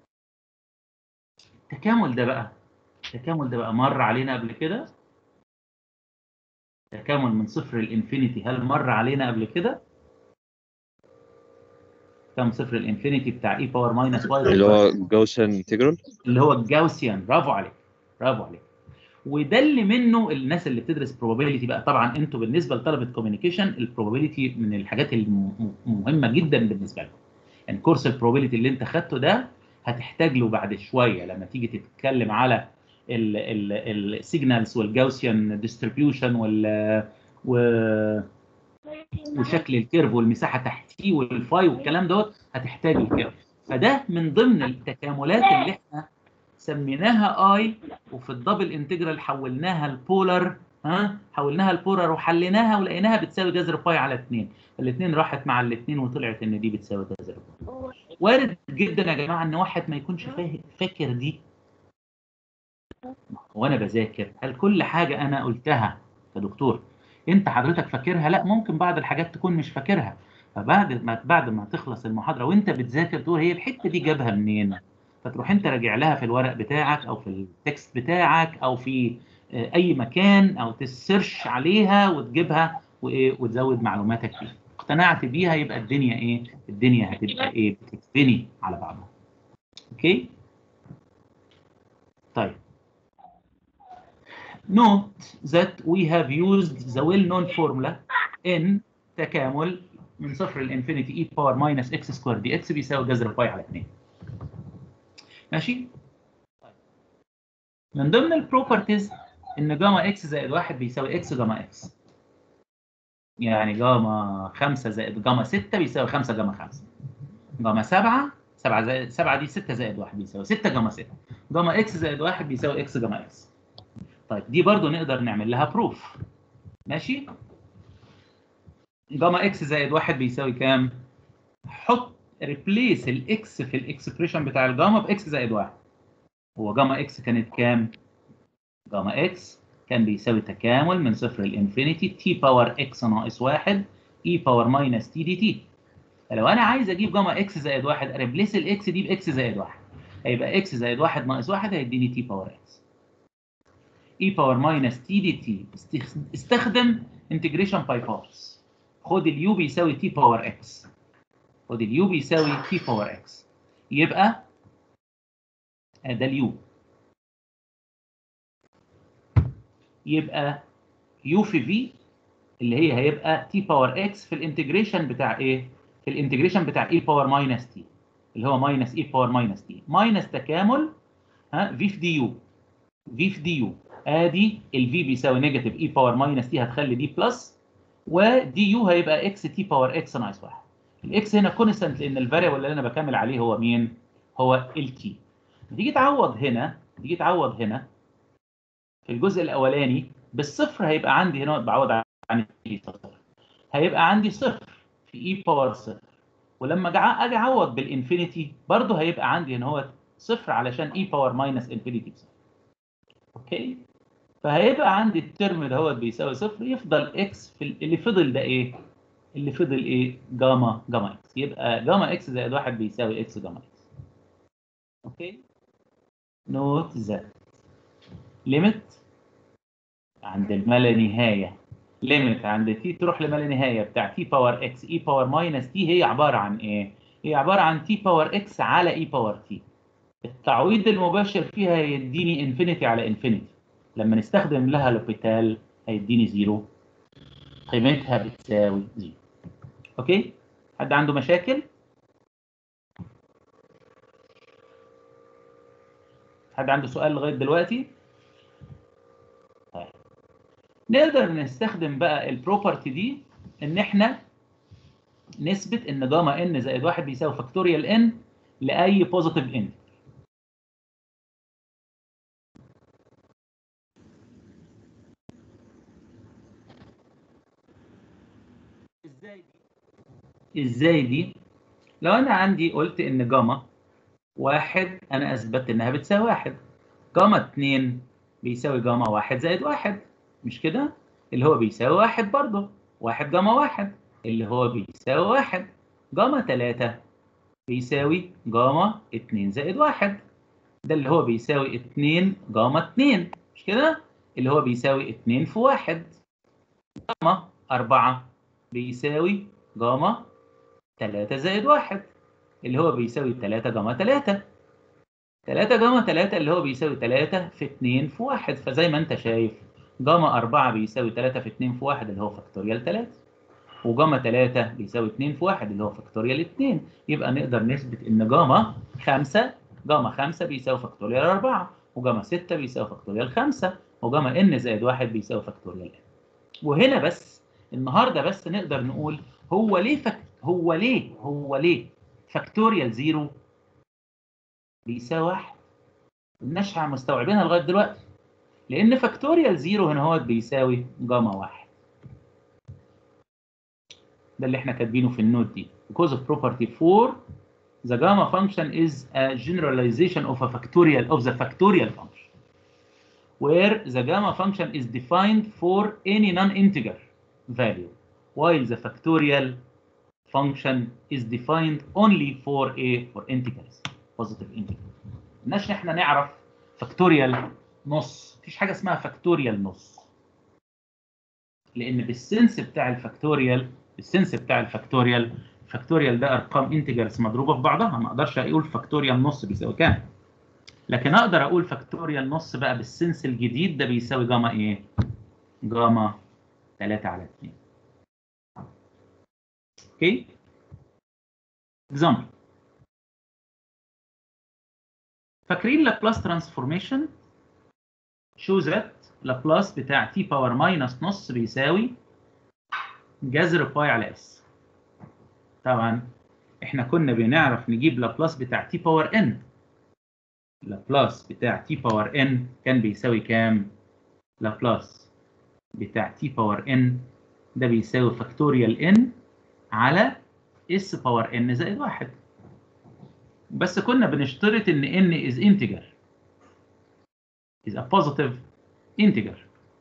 التكامل ده بقى التكامل ده بقى مر علينا قبل كده؟ تكامل من صفر للانفينيتي هل مر علينا قبل كده؟ كم صفر الانفينيتي بتاع اي باور ماينس واي اللي هو جاوسيان انتجرال. اللي هو الجاوسيان. برافو عليك، برافو عليك. وده اللي منه الناس اللي بتدرس probability بقى. طبعا انتوا بالنسبه لطلبه كوميونيكيشن البروبابيلتي من الحاجات المهمه جدا بالنسبه لكم. يعني كورس البروبابيلتي اللي انت خدته ده هتحتاج له بعد شويه لما تيجي تتكلم على السيجنالز والجاوسيان ديستريبيوشن وال و وشكل الكيرف والمساحه تحتيه والفاي والكلام دوت هتحتاج الكيرف. فده من ضمن التكاملات اللي احنا سميناها اي، وفي الدبل انتجرال حولناها البولر. ها حولناها البولر وحليناها ولقيناها بتساوي جذر باي على اتنين. الاثنين راحت مع الاثنين وطلعت ان دي بتساوي جذر باي. وارد جدا يا جماعه ان واحد ما يكونش فاكر دي وانا بذاكر. هل كل حاجه انا قلتها كدكتور انت حضرتك فاكرها؟ لا، ممكن بعض الحاجات تكون مش فاكرها. فبعد ما بعد ما تخلص المحاضره وانت بتذاكر تقول هي الحته دي جابها منين، فتروح انت راجع لها في الورق بتاعك او في التكست بتاعك او في اي مكان، او تسيرش عليها وتجيبها وايه وتزود معلوماتك فيها. اقتنعت بيها يبقى الدنيا ايه؟ الدنيا هتبقى ايه؟ بتتبني على بعضها. اوكي؟ طيب. Note that we have used the well-known formula in تكامل من صفر للانفينيتي e باور ماينس x سكوير دي x بيساوي جذر باي على اتنين. ماشي؟ من ضمن البروبرتيز ان جاما x زائد واحد بيساوي x جاما x. يعني جاما خمسة زائد جاما ستة بيساوي خمسة جاما خمسة. جاما سبعة سبعة زائد سبعة دي ستة زائد واحد بيساوي ستة جاما ستة. جاما x زائد واحد بيساوي x جاما x. طيب دي برضو نقدر نعمل لها بروف. ماشي؟ جاما اكس زائد واحد بيساوي كام؟ حط ريبليس الاكس في الاكسبريشن بتاع الجاما باكس زائد واحد. هو جاما اكس كانت كام؟ جاما اكس كان بيساوي تكامل من صفر للانفينيتي تي باور اكس ناقص واحد اي باور ماينس تي دي تي. فلو انا عايز اجيب جاما اكس زائد واحد اريبليس الاكس دي باكس زائد واحد، هيبقى اكس زائد واحد ناقص واحد هيديني تي باور اكس. اي باور ماينس تي دي تي. استخدم انتجريشن باي بارتس. خد اليو بيساوي تي باور اكس. خد اليو بيساوي تي باور اكس. يبقى ده اليو. يبقى يو في في اللي هي هيبقى تي باور اكس في الانتجريشن بتاع ايه؟ في الانتجريشن بتاع اي باور ماينس تي اللي هو ماينس اي باور ماينس تي ماينس تكامل ها في في دي يو. في في دي يو ادي الفي بيساوي نيجاتيف اي باور ماينس تي هتخلي دي بلس، ودي يو هيبقى اكس تي باور اكس ناقص واحد. الاكس هنا كونستنت لان الفاريبل اللي انا بكمل عليه هو مين؟ هو التي. تيجي تعوض هنا تيجي تعوض هنا في الجزء الاولاني بالصفر هيبقى عندي هنا بعوض عن صفر. هيبقى عندي صفر في اي باور صفر، ولما اجي اعوض بالانفينيتي برضه هيبقى عندي هنا هو صفر علشان اي باور ماينس انفينيتي بصفر. اوكي؟ فهيبقى عندي الترم دوت بيساوي صفر، يفضل اكس في اللي فضل ده ايه؟ اللي فضل ايه؟ جاما جاما اكس. يبقى جاما اكس زائد واحد بيساوي اكس جاما اكس. اوكي؟ نوت ذات ليميت عند الما لا نهايه. ليميت عند تي تروح لما لا نهايه بتاع تي باور اكس اي باور ماينس تي هي عباره عن ايه؟ هي عباره عن تي باور اكس على اي باور تي. التعويض المباشر فيها هيديني انفينيتي على انفينيتي. لما نستخدم لها لوبيتال هيديني زيرو قيمتها بتساوي زيرو. اوكي؟ حد عنده مشاكل؟ حد عنده سؤال لغايه دلوقتي؟ طيب نقدر نستخدم بقى البروبرتي دي ان احنا نثبت ان جاما ان زائد واحد بيساوي فاكتوريال ان لاي بوزيتيف ان. ازاي دي؟ ازاي دي؟ لو انا عندي قلت ان جاما واحد انا اثبت انها بتساوي واحد، جاما اتنين بيساوي جاما واحد زائد واحد، مش كده؟ اللي هو بيساوي واحد برضه، واحد جاما واحد اللي هو بيساوي واحد، جاما تلاتة بيساوي جاما اتنين زائد واحد، ده اللي هو بيساوي اتنين جاما اتنين، مش كده؟ اللي هو بيساوي اتنين في واحد، جاما أربعة بيساوي جاما تلاتة زائد واحد اللي هو بيساوي تلاتة جاما تلاتة، تلاتة جاما تلاتة اللي هو بيساوي تلاتة في اتنين في واحد، فزي ما انت شايف جاما أربعة بيساوي تلاتة في اتنين في واحد اللي هو فاكتوريال تلاتة، وجاما تلاتة بيساوي اتنين في واحد اللي هو فاكتوريال اتنين، يبقى نقدر نثبت ان جاما خمسة جاما خمسة بيساوي فاكتوريال أربعة، وجاما ستة بيساوي فاكتوريال خمسة، وجاما ان زائد واحد بيساوي فاكتوريال ان. وهنا بس النهارده بس نقدر نقول هو ليه فك... هو ليه هو ليه فاكتوريال زيرو بيساوي واحد؟ مش مستوعبينها لغايه دلوقتي، لان فاكتوريال زيرو هنا هو بيساوي جاما واحد. ده اللي احنا كاتبينه في النوت دي. because of property four the gamma function is a generalization of a factorial of the factorial function where the gamma function is defined for any non-integer value while the factorial function is defined only for a for integers positive integer. مالناش احنا نعرف فاكتوريال نص، مفيش حاجه اسمها فاكتوريال نص، لان بالسنس بتاع الفاكتوريال السنس بتاع الفاكتوريال فاكتوريال ده ارقام انتجرز مضروبه في بعضها، ما اقدرش اقول فاكتوريال نص بيساوي كام، لكن اقدر اقول فاكتوريال نص بقى بالسنس الجديد ده بيساوي جاما ايه؟ جاما تلاتة على اتنين. اوكي؟ اكزامبل، فاكرين لابلاس ترانسفورميشن؟ شو ذات لابلاس بتاع تي باور ماينس نص بيساوي جذر باي على اس. طبعا احنا كنا بنعرف نجيب لابلاس بتاع تي باور ان، لابلاس بتاع تي باور ان كان بيساوي كام؟ لابلاس بتاع تي باور ان ده بيساوي فاكتوريال ان على اس باور ان زائد واحد، بس كنا بنشترط ان ان از انتجر is a positive integer،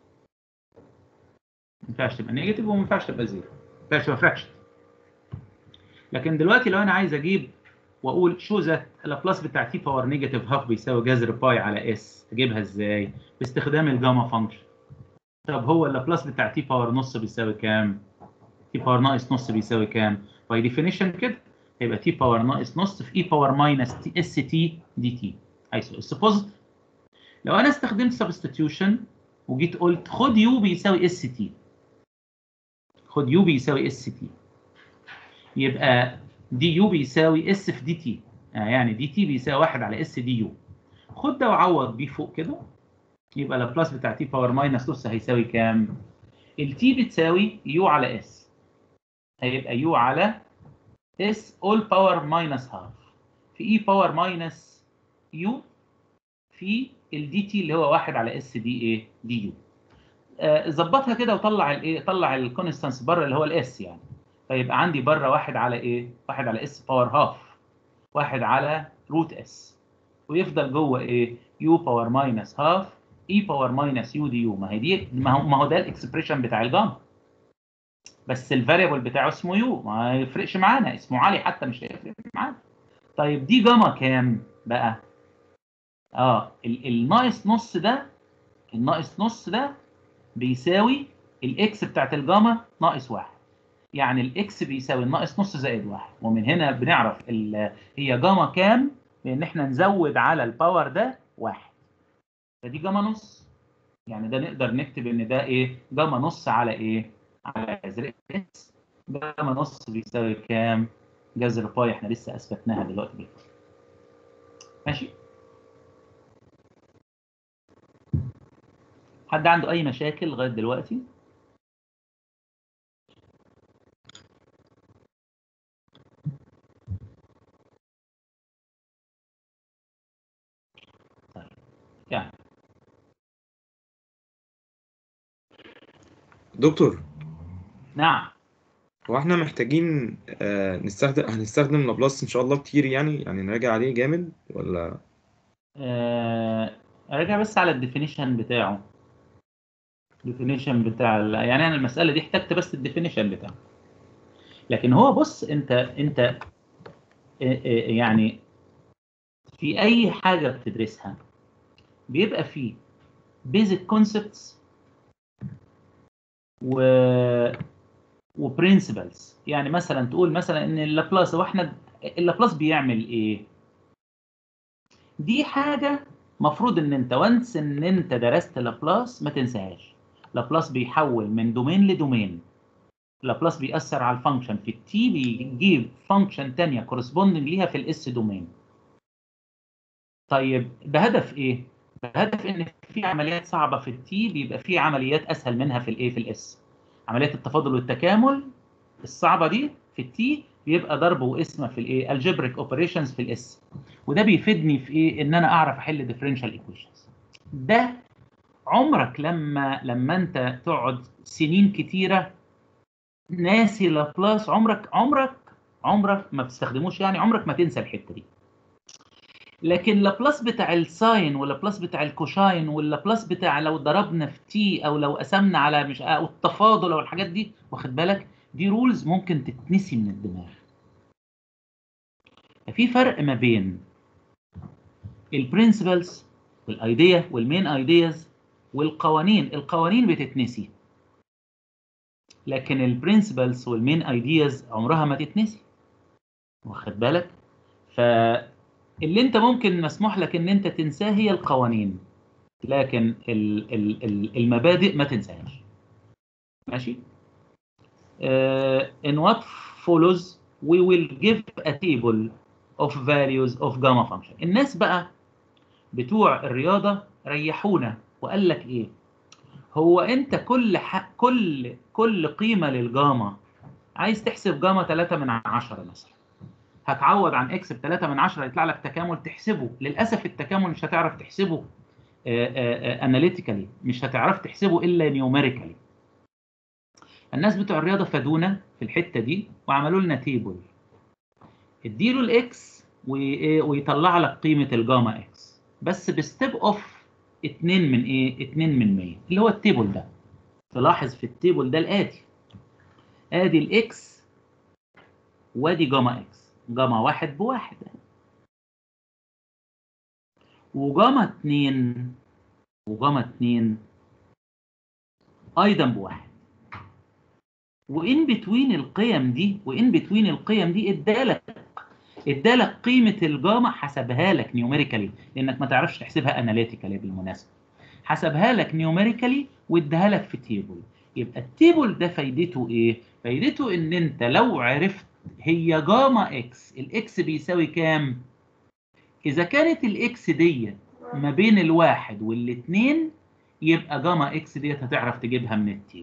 ما ينفعش تبقى نيجاتيف وما ينفعش تبقى زيرو، ما ينفعش تبقى فراكشن. لكن دلوقتي لو انا عايز اجيب واقول شو ذات لابلاس بتاع تي باور نيجاتيف هاف بيساوي جذر باي على اس، اجيبها ازاي؟ باستخدام الجاما فانكشن. طب هو اللابلاس بتاع تي باور نص بيساوي كام؟ تي باور ناقص نص بيساوي كام؟ باي ديفينيشن كده هيبقى تي باور ناقص نص في اي باور ماينس تي اس تي دي تي حيث اس بوزيتيف. لو انا استخدمت سبستيتيوشن وجيت قلت خد يو بيساوي اس تي، خد يو بيساوي اس تي، يبقى دي يو بيساوي اس في دي تي، آه يعني دي تي بيساوي واحد على اس دي يو. خد ده وعوض بيه فوق كده، يبقى لابلاس بتاع تي باور ماينس نص هيساوي كام؟ التي بتساوي يو على اس، هيبقى يو على اس اول باور ماينس هاف في اي باور ماينس يو في الدي تي اللي هو واحد على اس دي ايه؟ دي يو. ظبطها كده وطلع الايه؟ طلع الكونستانس بره اللي هو الاس يعني، فيبقى عندي بره واحد على ايه؟ واحد على اس باور هاف، واحد على روت اس، ويفضل جوه ايه؟ يو باور ماينس هاف اي باور ماينس يو دي يو. ما هي دي ما هو ما هو ده الاكسبريشن بتاع الجاما، بس الفاريبل بتاعه اسمه يو، ما يفرقش معانا، اسمه علي حتى مش هيفرق معانا. طيب دي جاما كام بقى؟ اه الناقص نص ده، الناقص نص ده بيساوي الاكس بتاعت الجاما ناقص واحد، يعني الاكس بيساوي الناقص نص زائد واحد، ومن هنا بنعرف هي جاما كام بان احنا نزود على الباور ده واحد، فدي جاما نص، يعني ده نقدر نكتب ان ده ايه؟ جاما نص على ايه؟ على جذر اكس، جاما نص بيساوي كام؟ جذر باي، احنا لسه اثبتناها دلوقتي بالفعل. ماشي؟ حد عنده اي مشاكل لغايه دلوقتي؟ طيب يعني دكتور، نعم. هو احنا محتاجين آه نستخدم هنستخدم لابلاس ان شاء الله كتير، يعني يعني نراجع عليه جامد ولا؟ آه، ارجع بس على الديفينيشن بتاعه. الديفينيشن بتاع ال- يعني انا المساله دي احتجت بس الديفينيشن بتاعه. لكن هو بص، انت انت آه، آه، يعني في اي حاجه بتدرسها بيبقى فيه بيزك كونسبتس و وبرنسبلز. يعني مثلا تقول مثلا ان اللابلاس، هو احنا اللابلاس بيعمل ايه؟ دي حاجه مفروض ان انت وانس ان انت درست لابلاس ما تنساهاش. لابلاس بيحول من دومين لدومين. لابلاس بيأثر على الفانكشن في التي، بيجيب فانكشن ثانيه كورسبوندنج ليها في الاس دومين. طيب بهدف ايه؟ بهدف ان في عمليات صعبه في التي بيبقى في عمليات اسهل منها في الايه، في الاس. عمليات التفاضل والتكامل الصعبه دي في التي بيبقى ضرب وقسمه في الايه، الجبريك اوبريشنز في الاس. وده بيفيدني في ايه؟ ان انا اعرف احل ديفرنشال ايكويشنز. ده عمرك لما لما انت تقعد سنين كتيره ناسي لابلاس، عمرك عمرك عمرك ما بتستخدموش، يعني عمرك ما تنسى الحته دي. لكن لابلاس بتاع الساين واللابلاس بتاع الكوشاين واللابلاس بتاع لو ضربنا في تي او لو قسمنا على مش او التفاضل او الحاجات دي، واخد بالك؟ دي رولز ممكن تتنسي من الدماغ. في فرق ما بين البرنسبلز والايديا والمين ايدياز والقوانين. القوانين بتتنسي، لكن البرنسبلز والمين ايدياز عمرها ما تتنسي، واخد بالك؟ فاللي انت ممكن مسموح لك ان انت تنساه هي القوانين، لكن ال ال ال المبادئ ما تنساهاش. ماشي؟ uh, in what follows we will give a table of values of gamma function. الناس بقى بتوع الرياضة ريحونا وقال لك ايه؟ هو انت كل ح... كل كل قيمة للجاما عايز تحسب جاما ثلاثة من عشرة مثلا، هتعوض عن اكس ب ثلاثة من عشرة يطلع لك تكامل تحسبه. للاسف التكامل مش هتعرف تحسبه اناليتيكالي، مش هتعرف تحسبه الا نيوميريكالي. الناس بتوع الرياضه فادونا في الحته دي وعملوا لنا تيبل، اديله الاكس ويطلع لك قيمه الجاما اكس بس بستيب اوف اتنين من ايه؟ اتنين من مية، اللي هو التيبل ده. تلاحظ في التيبل ده الاتي: ادي الاكس وادي جاما اكس، جاما واحد بواحد، وجاما اتنين وجاما اتنين ايضا بواحد. وان بتوين القيم دي وان بتوين القيم دي ادالك ادالك قيمه الجاما، حسبها لك نيوميريكالي لانك ما تعرفش تحسبها اناليتيكالي بالمناسبه. حسبها لك نيوميريكالي واداها لك في تيبل. يبقى التيبل ده فايدته ايه؟ فايدته ان انت لو عرفت هي جاما اكس، الاكس بيساوي كام؟ اذا كانت الاكس ديت ما بين الواحد والاثنين، يبقى جاما اكس ديت هتعرف تجيبها من التيبل.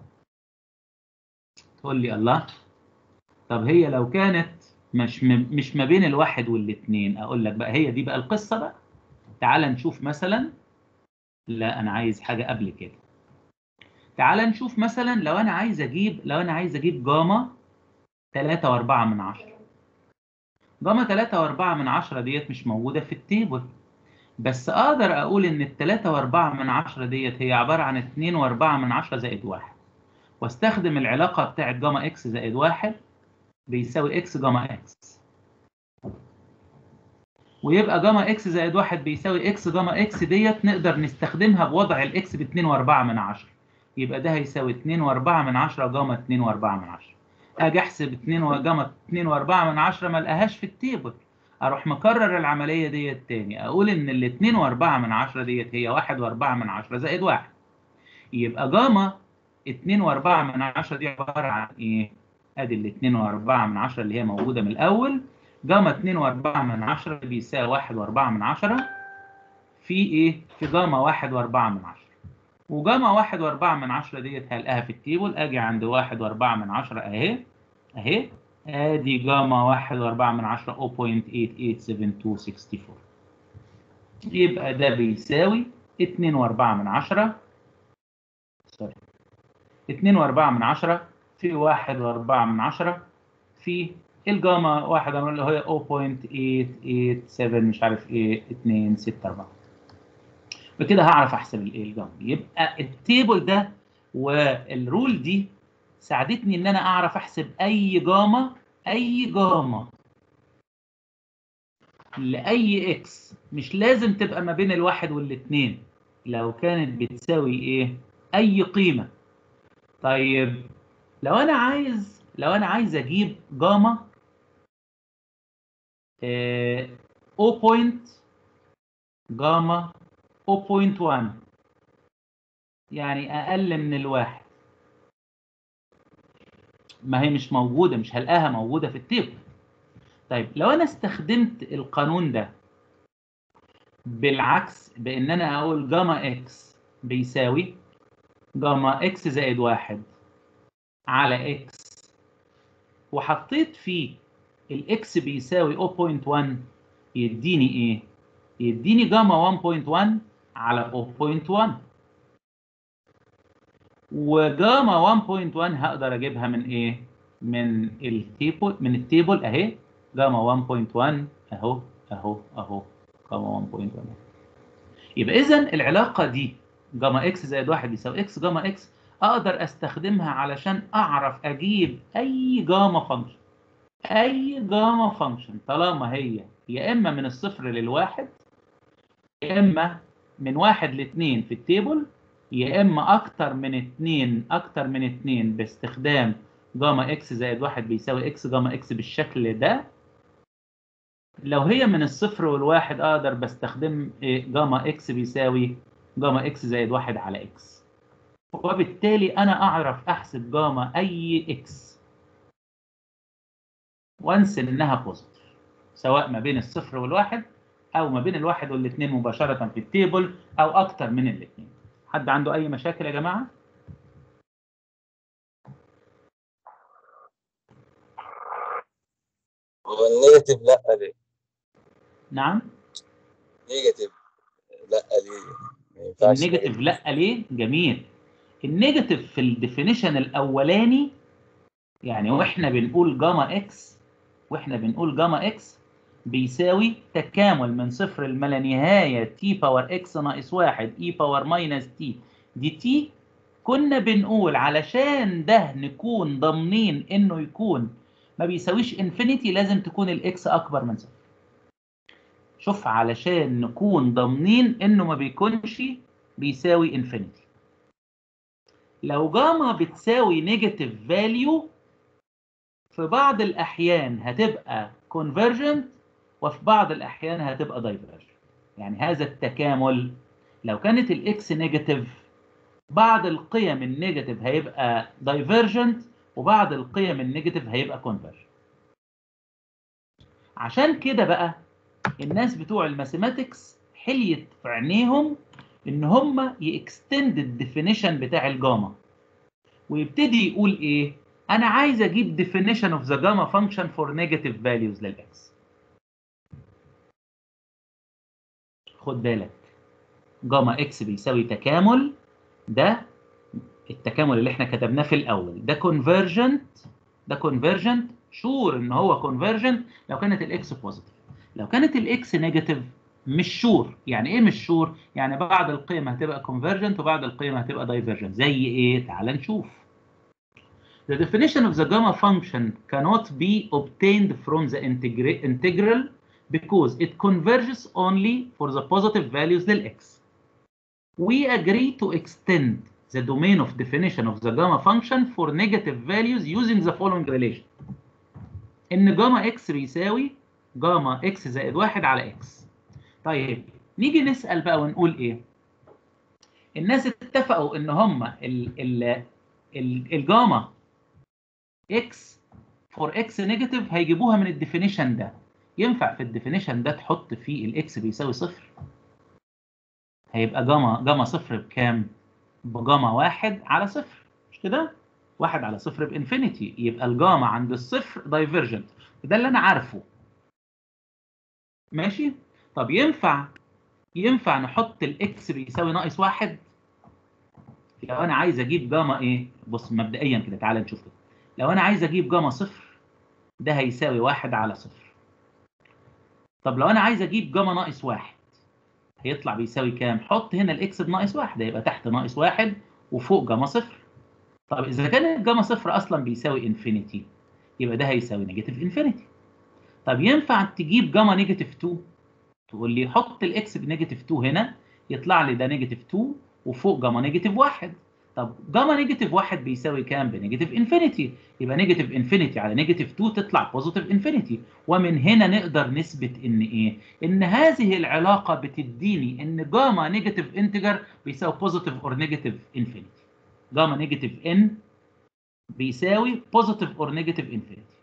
تقول لي الله، طب هي لو كانت مش مش ما بين الواحد والاثنين، اقول لك بقى هي دي بقى القصه بقى. تعال نشوف مثلا، لا انا عايز حاجه قبل كده. تعال نشوف مثلا لو انا عايز اجيب لو انا عايز اجيب جاما ثلاثة وأربعة من عشرة. جاما ثلاثة وأربعة من عشرة ديت مش موجوده في التيبل، بس اقدر اقول ان ال ثلاثة وأربعة من عشرة ديت هي عباره عن اتنين وأربعة من عشرة زائد واحد، واستخدم العلاقه بتاعت جاما اكس زائد واحد بيساوي اكس جاما اكس، ويبقى جاما اكس زائد واحد بيساوي اكس جاما اكس. ديت نقدر نستخدمها بوضع الاكس ب اتنين وأربعة من عشرة، يبقى ده هيساوي اتنين وأربعة من عشرة جاما اتنين وأربعة من عشرة. اجي احسب اتنين جاما اتنين وأربعة من عشرة ما الاقيهاش في التيبل، اروح مكرر العمليه ديت تاني، اقول ان ال اتنين وأربعة من عشرة ديت هي واحد وأربعة من عشرة زائد واحد. يبقى جاما اتنين وأربعة من عشرة دي عبارة عن إيه؟ أدي ال اتنين وأربعة من عشرة اللي هي موجودة من الأول، جاما اتنين وأربعة من عشرة بيساوي واحد وأربعة من عشرة في إيه؟ في جاما واحد وأربعة من عشرة. وجاما واحد وأربعة من عشرة ديت هلاقيها في التيبل، أجي عند واحد وأربعة من عشرة أهي أهي، آدي جاما واحد وأربعة من عشرة صفر فاصلة ثمانية ثمانية سبعة اتنين ستة أربعة. يبقى ده بيساوي اتنين وأربعة من عشرة سوري اتنين وأربعة من عشرة في واحد وأربعة من عشرة في الجاما واحد اللي هي صفر فاصلة ثمانية ثمانية سبعة مش عارف ايه اتنين ستة أربعة. بكده هعرف احسب الايه الجاما. يبقى التيبل ده والرول دي ساعدتني ان انا اعرف احسب اي جاما اي جاما لاي اكس، مش لازم تبقى ما بين الواحد والاثنين، لو كانت بتساوي ايه اي قيمه. طيب لو انا عايز لو انا عايز اجيب جاما اه صفر بوينت جاما صفر فاصلة واحد يعني اقل من الواحد، ما هي مش موجوده، مش هلاقيها موجوده في التيبل. طيب لو انا استخدمت القانون ده بالعكس، بان انا اقول جاما اكس بيساوي جاما اكس زائد واحد على اكس، وحطيت فيه الاكس بيساوي صفر فاصلة واحد، يديني ايه؟ يديني جاما واحد فاصلة واحد على صفر فاصلة واحد. وجاما واحد فاصلة واحد هقدر اجيبها من ايه؟ من التيبل من التيبل اهي، جاما واحد فاصلة واحد اهو اهو اهو جاما واحد فاصلة واحد. يبقى اذا العلاقه دي جاما اكس زائد واحد يساوي اكس جاما اكس اقدر استخدمها علشان اعرف اجيب اي جاما فانكشن. اي جاما فانكشن طالما هي يا اما من الصفر للواحد، يا اما من واحد لاثنين في التيبل، يا اما اكتر من اتنين اكتر من اتنين باستخدام جاما اكس زائد واحد بيساوي اكس جاما اكس بالشكل ده. لو هي من الصفر والواحد اقدر بستخدم جاما اكس بيساوي جاما اكس زائد واحد على اكس، وبالتالي انا اعرف احسب جاما اي اكس وانس انها بوزيتيف، سواء ما بين الصفر والواحد او ما بين الواحد والاثنين مباشره في التيبل او اكتر من الاثنين. حد عنده اي مشاكل يا جماعه؟ هو النيجاتيف لا ليه؟ نعم. نيجاتيف لا ليه؟ ما ينفعش النيجاتيف لا ليه؟ جميل. النيجاتيف في الديفينيشن الاولاني، يعني واحنا بنقول جاما اكس واحنا بنقول جاما اكس بيساوي تكامل من صفر لما نهايه تي باور اكس ناقص واحد اي باور ماينس تي دي تي. كنا بنقول علشان ده نكون ضامنين انه يكون ما بيساويش انفينيتي لازم تكون الاكس اكبر من صفر. شوف، علشان نكون ضامنين انه ما بيكونش بيساوي انفينيتي. لو جاما بتساوي نيجاتيف فاليو في بعض الأحيان هتبقى convergent وفي بعض الأحيان هتبقى divergent. يعني هذا التكامل لو كانت الإكس نيجاتيف، بعض القيم النيجاتيف هيبقى divergent وبعض القيم النيجاتيف هيبقى convergent. عشان كده بقى الناس بتوع الماثيماتكس حليت في عينيهم إن هم يextend الديفينيشن بتاع الجاما، ويبتدي يقول إيه؟ أنا عايز أجيب definition of the gamma function for negative values للإكس. خد بالك، جاما إكس بيساوي تكامل، ده التكامل اللي إحنا كتبناه في الأول، ده convergent ده convergent شور إن هو convergent لو كانت الإكس بوزيتيف. لو كانت الإكس نيجاتيف مش شور. يعني إيه مش شور؟ يعني بعض القيم هتبقى convergent وبعض القيم هتبقى divergent. زي إيه؟ تعال نشوف. The definition of the gamma function cannot be obtained from the integra integral because it converges only for the positive values للx. We agree to extend the domain of definition of the gamma function for negative values using the following relation. إن جاما x بيساوي جاما x زائد واحد على x. طيب نيجي نسأل بقى ونقول إيه؟ الناس اتفقوا إن هم ال ال الجاما اكس فور اكس نيجاتيف هيجيبوها من الديفينيشن ده. ينفع في الديفينيشن ده تحط فيه الاكس بيساوي صفر؟ هيبقى جاما جاما صفر بكام؟ بجاما واحد على صفر، مش كده؟ واحد على صفر بانفينيتي، يبقى الجاما عند الصفر دايفرجنت، ده اللي انا عارفه. ماشي؟ طب ينفع ينفع نحط الاكس بيساوي ناقص واحد؟ لو انا عايز اجيب جاما ايه؟ بص مبدئيا كده تعالى نشوف كده. لو انا عايز اجيب جاما صفر ده هيساوي واحد على صفر. طب لو انا عايز اجيب جاما ناقص واحد هيطلع بيساوي كام؟ حط هنا الاكس بناقص واحد، هيبقى تحت ناقص واحد وفوق جاما صفر. طب اذا كان الجاما صفر اصلا بيساوي انفينيتي يبقى ده هيساوي نيجاتيف انفينيتي. طب ينفع تجيب جاما نيجاتيف اتنين؟ تقول لي حط الاكس بنيجاتيف اتنين هنا، يطلع لي ده نيجاتيف اتنين وفوق جاما نيجاتيف واحد. طب جاما نيجاتيف واحد بيساوي كام؟ بنيجاتيف انفينيتي، يبقى نيجاتيف انفينيتي على نيجاتيف اتنين تطلع بوزيتيف انفينيتي. ومن هنا نقدر نثبت ان ايه؟ ان هذه العلاقه بتديني ان جاما نيجاتيف انتجر بيساوي بوزيتيف اور نيجاتيف انفينيتي. جاما نيجاتيف ان بيساوي بوزيتيف اور نيجاتيف انفينيتي.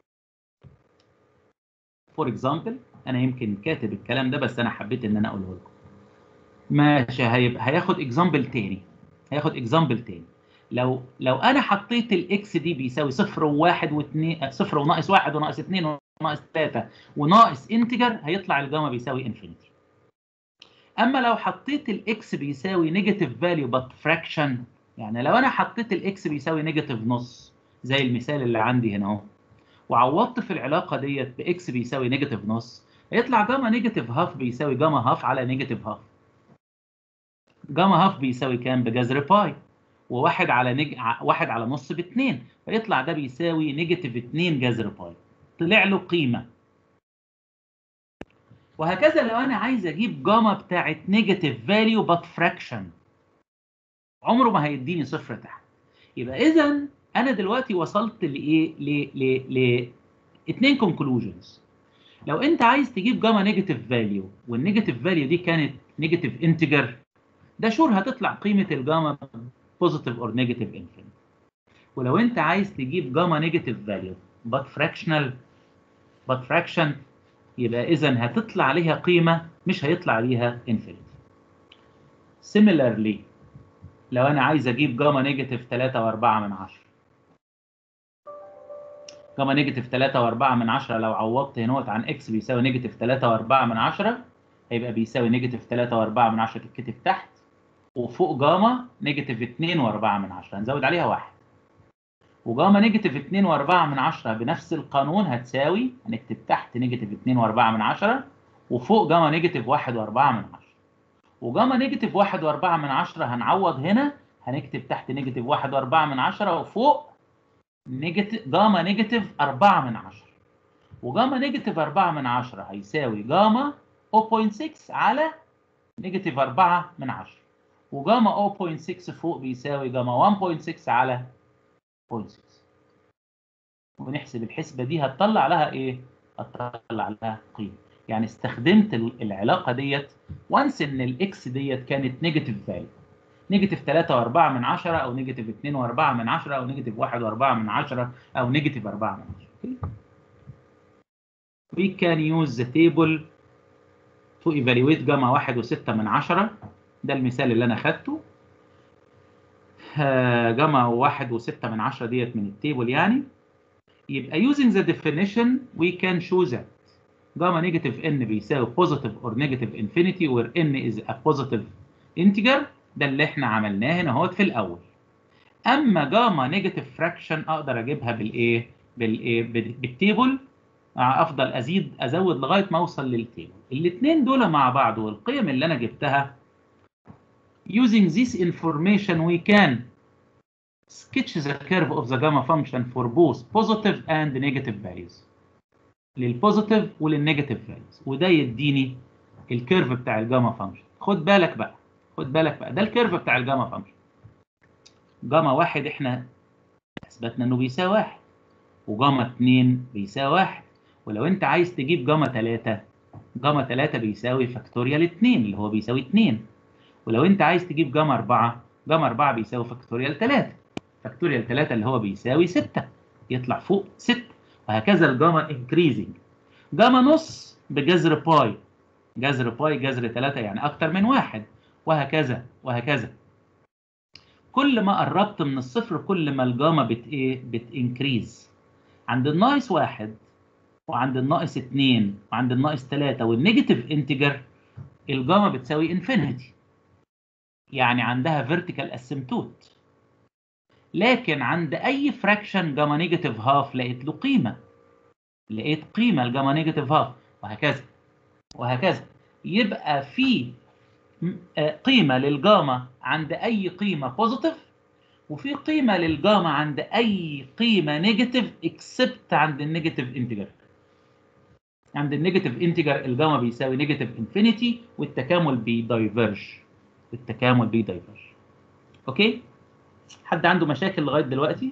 فور اكزامبل، انا يمكن كاتب الكلام ده بس انا حبيت ان انا اقوله لكم. ماشي، هيبقى هياخد اكزامبل تاني هياخد اكزامبل تاني لو لو انا حطيت الاكس دي بيساوي صفر وواحد واثنين، صفر وناقص واحد وناقص اثنين وناقص ثلاثة وناقص انتجر، هيطلع الجاما بيساوي انفينيتي. اما لو حطيت الاكس بيساوي نيجاتيف فاليو بات فراكشن، يعني لو انا حطيت الاكس بيساوي نيجاتيف نص زي المثال اللي عندي هنا اهو، وعوضت في العلاقه ديت باكس بيساوي نيجاتيف نص، هيطلع جاما نيجاتيف هاف بيساوي جاما هاف على نيجاتيف هاف. جاما هاف بيساوي كام؟ بجذر باي، وواحد على نج... واحد على نص باثنين، فيطلع ده بيساوي نيجاتيف اتنين جذر باي، طلع له قيمه. وهكذا لو انا عايز اجيب جاما بتاعت نيجاتيف فاليو بات فراكشن، عمره ما هيديني صفر تحت. يبقى اذا انا دلوقتي وصلت لايه؟ ل ل ل اتنين كونكلوجنز. لو انت عايز تجيب جاما نيجاتيف فاليو والنيجاتيف فاليو دي كانت نيجاتيف انتجر، ده شور هتطلع قيمه الجاما بوزيتيف اور نيجاتيف انفينيتي. ولو انت عايز تجيب جاما نيجاتيف فاليو بات فراكشنال بات فراكشن، يبقى اذا هتطلع عليها قيمه مش هيطلع عليها انفينيتي. سيميلارلي لو انا عايز اجيب جاما نيجاتيف تلاتة وأربعة من عشرة، جاما نيجاتيف تلاتة وأربعة من عشرة لو عوضت هنا عن اكس بيساوي نيجاتيف تلاتة وأربعة من عشرة، هيبقى بيساوي نيجاتيف تلاتة وأربعة من عشرة تتكتب تحت، وفوق جاما نيجاتيف اتنين وأربعة من عشرة هنزود عليها واحد. وجاما نيجاتيف اتنين وأربعة من عشرة بنفس القانون هتساوي، هنكتب تحت نيجاتيف اتنين وأربعة من عشرة وفوق جاما نيجاتيف واحد وأربعة من عشرة. وجاما نيجاتيف واحد وأربعة من عشرة هنعوض هنا، هنكتب تحت نيجاتيف واحد وأربعة من عشرة وفوق نيجاتيف جاما نيجاتيف أربعة من عشرة. وجاما نيجاتيف أربعة من عشرة هيساوي جاما صفر فاصلة ستة على نيجاتيف أربعة من عشرة. وجاما صفر فاصلة ستة فوق بيساوي جاما واحد فاصلة ستة على صفر فاصلة ستة. ونحسب الحسبه دي هتطلع لها ايه؟ هتطلع لها قيمه. يعني استخدمت العلاقه ديت وانس ان الاكس ديت كانت نيجاتيف فاليو، نيجاتيف تلاتة وأربعة من عشرة او نيجاتيف اتنين وأربعة من عشرة او نيجاتيف واحد وأربعة من عشرة او نيجاتيف أربعة من عشرة. Okay? We can use the table to evaluate جاما واحد وستة من عشرة. ده المثال اللي انا خدته. جاما واحد وستة من عشرة ديت من التيبل يعني. يبقى using the definition we can show that جاما نيجاتيف n بيساوي positive or negative infinity where n is a positive integer. ده اللي احنا عملناه هنا اهوت في الاول. اما جاما نيجاتيف فراكشن اقدر اجيبها بالايه؟ بالايه؟ بالتيبل. افضل ازيد ازود لغايه ما اوصل للتيبل. الاثنين دول مع بعض والقيم اللي انا جبتها using this information we can sketch the curve of the gamma function for both positive and negative values. للبوزيتيف وللنيجاتيف فاليوز، وده يديني الكيرف بتاع الجاما فانكشن. خد بالك بقى خد بالك بقى ده الكيرف بتاع الجاما فانكشن. جاما واحد احنا اثبتنا انه بيساوي واحد، وجاما اتنين بيساوي واحد. ولو انت عايز تجيب جاما تلاتة، جاما تلاتة بيساوي فاكتوريال اتنين اللي هو بيساوي اتنين. ولو انت عايز تجيب جاما أربعة، جاما أربعة بيساوي فاكتوريال تلاتة. فاكتوريال ثلاثة اللي هو بيساوي ستة، يطلع فوق ستة، وهكذا الجاما انكريزنج. جاما نص بجذر باي، جذر باي جذر ثلاثة يعني أكتر من واحد، وهكذا وهكذا. كل ما قربت من الصفر كل ما الجاما بت ايه بتنكريز. عند الناقص واحد وعند الناقص اتنين وعند الناقص ثلاثة والنيجاتيف انتجر الجاما بتساوي انفينيتي، يعني عندها فيرتيكال اسيمتوت. لكن عند اي فراكشن جاما نيجاتيف هاف لقيت له قيمه، لقيت قيمه الجاما نيجاتيف هاف، وهكذا وهكذا. يبقى في قيمه للجاما عند اي قيمه بوزيتيف، وفي قيمه للجاما عند اي قيمه نيجاتيف اكسبت عند النيجاتيف انتجر. عند النيجاتيف انتجر الجاما بيساوي نيجاتيف انفينيتي، والتكامل بيدايفرج، التكامل بيدايفرج. اوكي؟ حد عنده مشاكل لغايه دلوقتي؟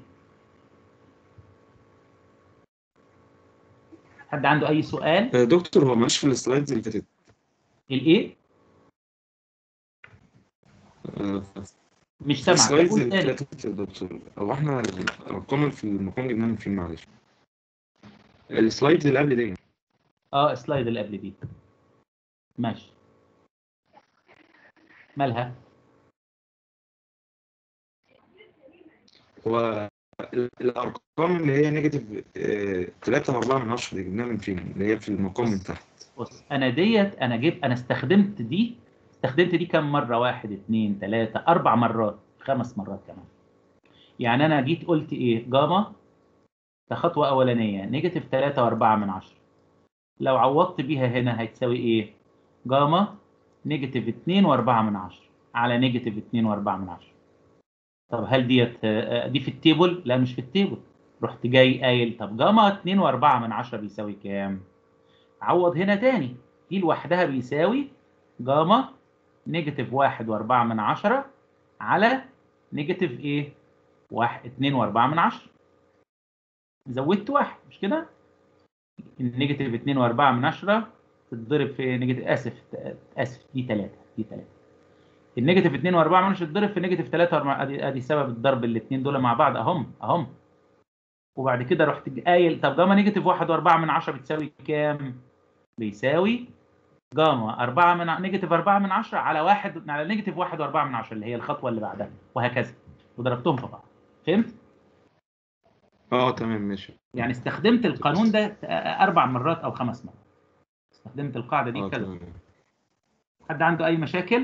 حد عنده اي سؤال؟ آه، دكتور هو ماشي في السلايدز اللي فاتت. الايه؟ آه، مش في سامعك، السلايدز قول اللي تاني. فاتت يا دكتور، هو احنا الارقام اللي في المقام جبناها من فين؟ معلش. السلايدز اللي قبل دي. اه السلايد اللي قبل دي ماشي، مالها؟ هو ال- الارقام اللي هي نيجاتيف ثلاثة و4 من عشرة دي جبناها من فين؟ اللي هي في المقام من بص تحت. بص انا ديت انا جيب انا استخدمت دي استخدمت دي كم مره؟ واحد اتنين تلاته اربع مرات، خمس مرات كمان. يعني انا جيت قلت ايه؟ جاما كخطوه اولانيه نيجاتيف تلاته واربعه من عشرة، لو عوضت بيها هنا هتساوي ايه؟ جاما نيجاتيف اتنين واربعه من عشرة على نيجاتيف اتنين واربعه من عشرة. طب هل ديت آه، آه، دي في التيبل؟ لا مش في التيبل. رحت جاي قايل طب جاما اتنين واربعه من عشرة بيساوي كام؟ عوض هنا تاني، دي لوحدها بيساوي جاما نيجاتيف واحد واربعه من عشرة على نيجاتيف ايه؟ واحد اتنين واربعه من عشرة. زودت واحد مش كده؟ النيجاتيف اتنين واربعه من عشرة تتضرب في نيجاتيف، اسف اسف دي ثلاثة، دي ثلاثة. النيجاتيف اتنين واربعه من عشرة تتضرب في نيجاتيف تلاته واربعه، ادي ادي سبب الضرب الاثنين دول مع بعض اهم اهم. وبعد كده رحت قايل طب جاما نيجاتيف واحد واربعه من عشرة بتساوي كام؟ بيساوي جاما اربعه من نيجاتيف اربعه من عشرة على واحد على نيجاتيف واحد واربعه من عشرة اللي هي الخطوه اللي بعدها، وهكذا، وضربتهم في بعض. فهمت؟ اه تمام ماشي. يعني استخدمت القانون ده اربع مرات او خمس مرات، استخدمت القاعده دي اه كذا. تمام. حد عنده اي مشاكل؟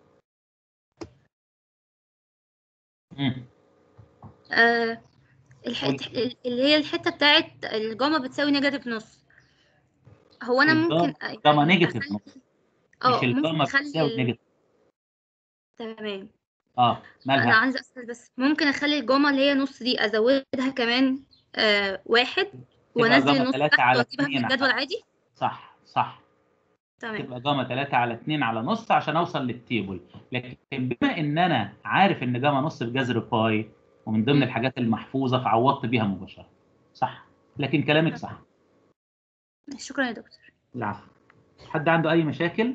امم آه الحته قول. اللي هي الحته بتاعت الجاما بتساوي نيجاتيف نص، هو انا ممكن الجاما جاما يعني نيجاتيف اخلي نص، مش اه ممكن الجاما اخلي بتساوي ال... نيجاتيف. تمام. اه انا مالها؟ عايزه اسال بس، ممكن اخلي الجاما اللي هي نص دي ازودها كمان آه واحد تبقى وانزل جاما النص تلاته تحت على واجيبها من اتنين الجدول على، عادي؟ صح صح، تمام. تبقى جاما تلاته على اتنين على نص عشان اوصل للتيبل. لكن بما ان انا عارف ان جاما نص بجذر باي ومن ضمن مم. الحاجات المحفوظه فعوضت بيها مباشره. صح، لكن كلامك صح. شكرا يا دكتور. العفو. حد عنده اي مشاكل؟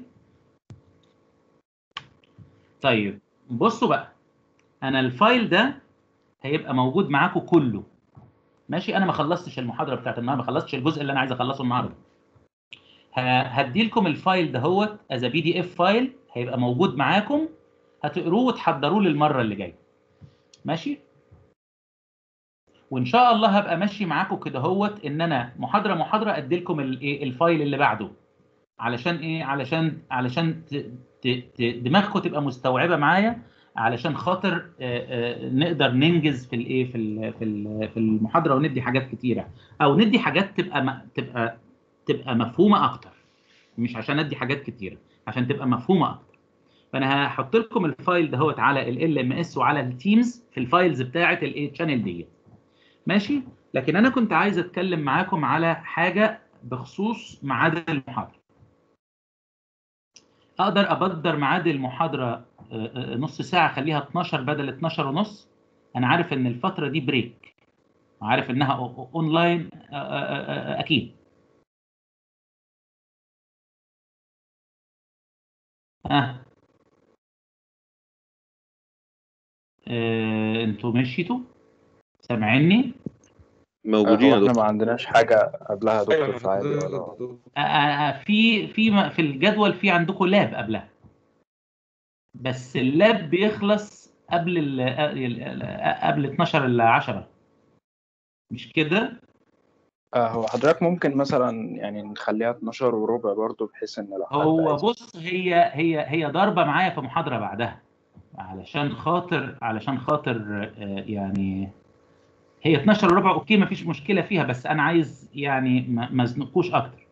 طيب بصوا بقى، انا الفايل ده هيبقى موجود معاكم كله، ماشي؟ انا ما خلصتش المحاضره بتاعت النهارده، ما خلصتش الجزء اللي انا عايز اخلصه النهارده. هدي لكم الفايل دهوت از بي دي اف فايل، هيبقى موجود معاكم، هتقروه وتحضروه للمره اللي جايه، ماشي؟ وان شاء الله هبقى ماشي معاكم كده هوت، ان انا محاضره محاضره ادي لكم الايه الفايل اللي بعده، علشان ايه؟ علشان علشان ت... ت... ت... دماغكم تبقى مستوعبه معايا، علشان خاطر آه، آه، نقدر ننجز في الايه في ال... في ال... في المحاضره وندي حاجات كتيره، او ندي حاجات تبقى م... تبقى تبقى مفهومه اكتر، مش عشان ادي حاجات كتيره، عشان تبقى مفهومه اكتر. فانا هحط لكم الفايل دهوت على ال ام اس وعلى التيمز في الفايلز بتاعه الايه تشانل دي، ماشي؟ لكن انا كنت عايز اتكلم معاكم على حاجه بخصوص ميعاد المحاضره. اقدر ابدر ميعاد المحاضره نص ساعه، اخليها اتناشر بدل اتناشر ونص؟ انا عارف ان الفتره دي بريك، وعارف انها اونلاين اكيد. ها أه انتوا مشيتوا؟ سامعني؟ موجودين هو يا احنا ما دكتور. عندناش حاجة قبلها يا ايوه دكتور في عادي ولا؟ دكتور. آه، آه، في في في الجدول في عندكم لاب قبلها، بس اللاب بيخلص قبل ال ال- قبل اتناشر الا عشرة، مش كده؟ آه هو حضرتك ممكن مثلا يعني نخليها اتناشر وربع برضو، بحيث ان لو حد هو عايز. بص، هي هي هي ضاربه معايا في محاضره بعدها، علشان خاطر علشان خاطر آه، يعني هي اتناشر وربع اوكي، مفيش مشكله فيها، بس انا عايز يعني ما ما ازنقوش اكتر،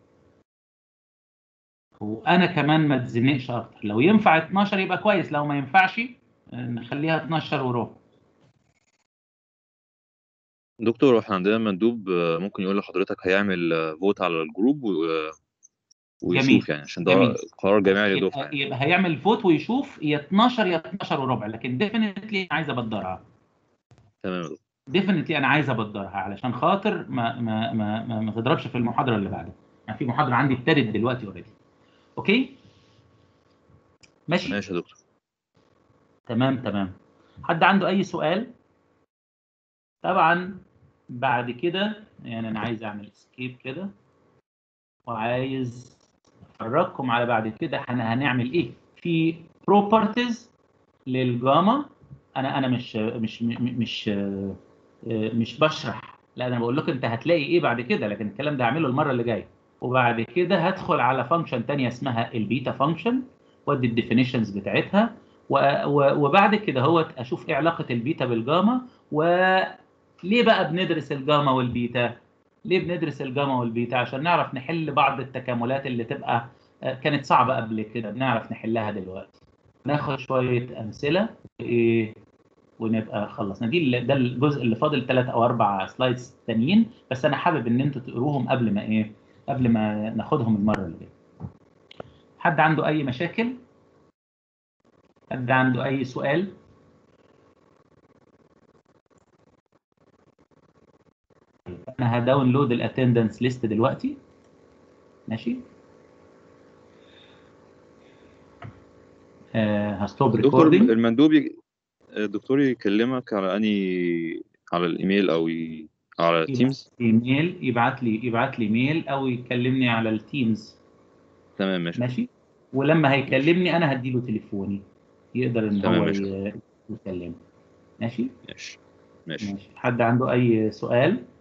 وانا كمان ما اتزنقش اكتر. لو ينفع اتناشر يبقى كويس، لو ما ينفعش آه، نخليها اتناشر وربع. دكتور احنا عندنا مندوب آه، ممكن يقول لحضرتك هيعمل آه، فوت على الجروب و- ويشوف جميل يعني، عشان ده جميل. قرار جماعي للدفعه يبقى يعني. يبقى هيعمل فوت ويشوف يا اتناشر يا اتناشر وربع، لكن ديفينتلي عايز ابدرها. تمام يا دكتور. ديفينتلي انا عايز ابدرها علشان خاطر ما ما ما ما, ما تضربش في المحاضره اللي بعدها. يعني في محاضره عندي ابتدت دلوقتي اوريدي. اوكي ماشي. ماشي يا دكتور. تمام تمام. حد عنده اي سؤال؟ طبعا بعد كده يعني انا عايز اعمل اسكيب كده، وعايز افرجكم على بعد كده احنا هنعمل ايه في بروبرتيز للجاما. انا انا مش مش م- مش آه، مش بشرح، لا انا بقول لكم انت هتلاقي ايه بعد كده، لكن الكلام ده هعمله المره اللي جايه. وبعد كده هدخل على فانكشن ثانيه اسمها البيتا فانكشن، وادي الديفينيشنز بتاعتها، و- و- وبعد كده هو اشوف ايه علاقه البيتا بالجاما، وليه بقى بندرس الجاما والبيتا. ليه بندرس الجاما والبيتا؟ عشان نعرف نحل بعض التكاملات اللي تبقى آه، كانت صعبه قبل كده، بنعرف نحلها دلوقتي. ناخد شويه امثله ايه ونبقى خلصنا. دي ال- ده الجزء اللي فاضل ثلاث او اربع سلايدز تانيين، بس انا حابب ان انتوا تقروهم قبل ما ايه قبل ما ناخدهم المره اللي جايه. حد عنده اي مشاكل؟ حد عنده اي سؤال؟ انا هداونلود الاتندنس ليست دلوقتي. ماشي. آه هستوب دكتور ريكوردنج. المندوب ي- الدكتور يكلمك على اني على الايميل او ي... على يبعت تيمز. لي ميل يبعت لي يبعت لي ميل او يكلمني على التيمز. تمام ماشي. ماشي. ولما ماشي هيكلمني انا هديله تليفوني يقدر ان تمام هو ماشي ي- يكلمني. ماشي. ماشي ماشي. ماشي. حد عنده اي سؤال؟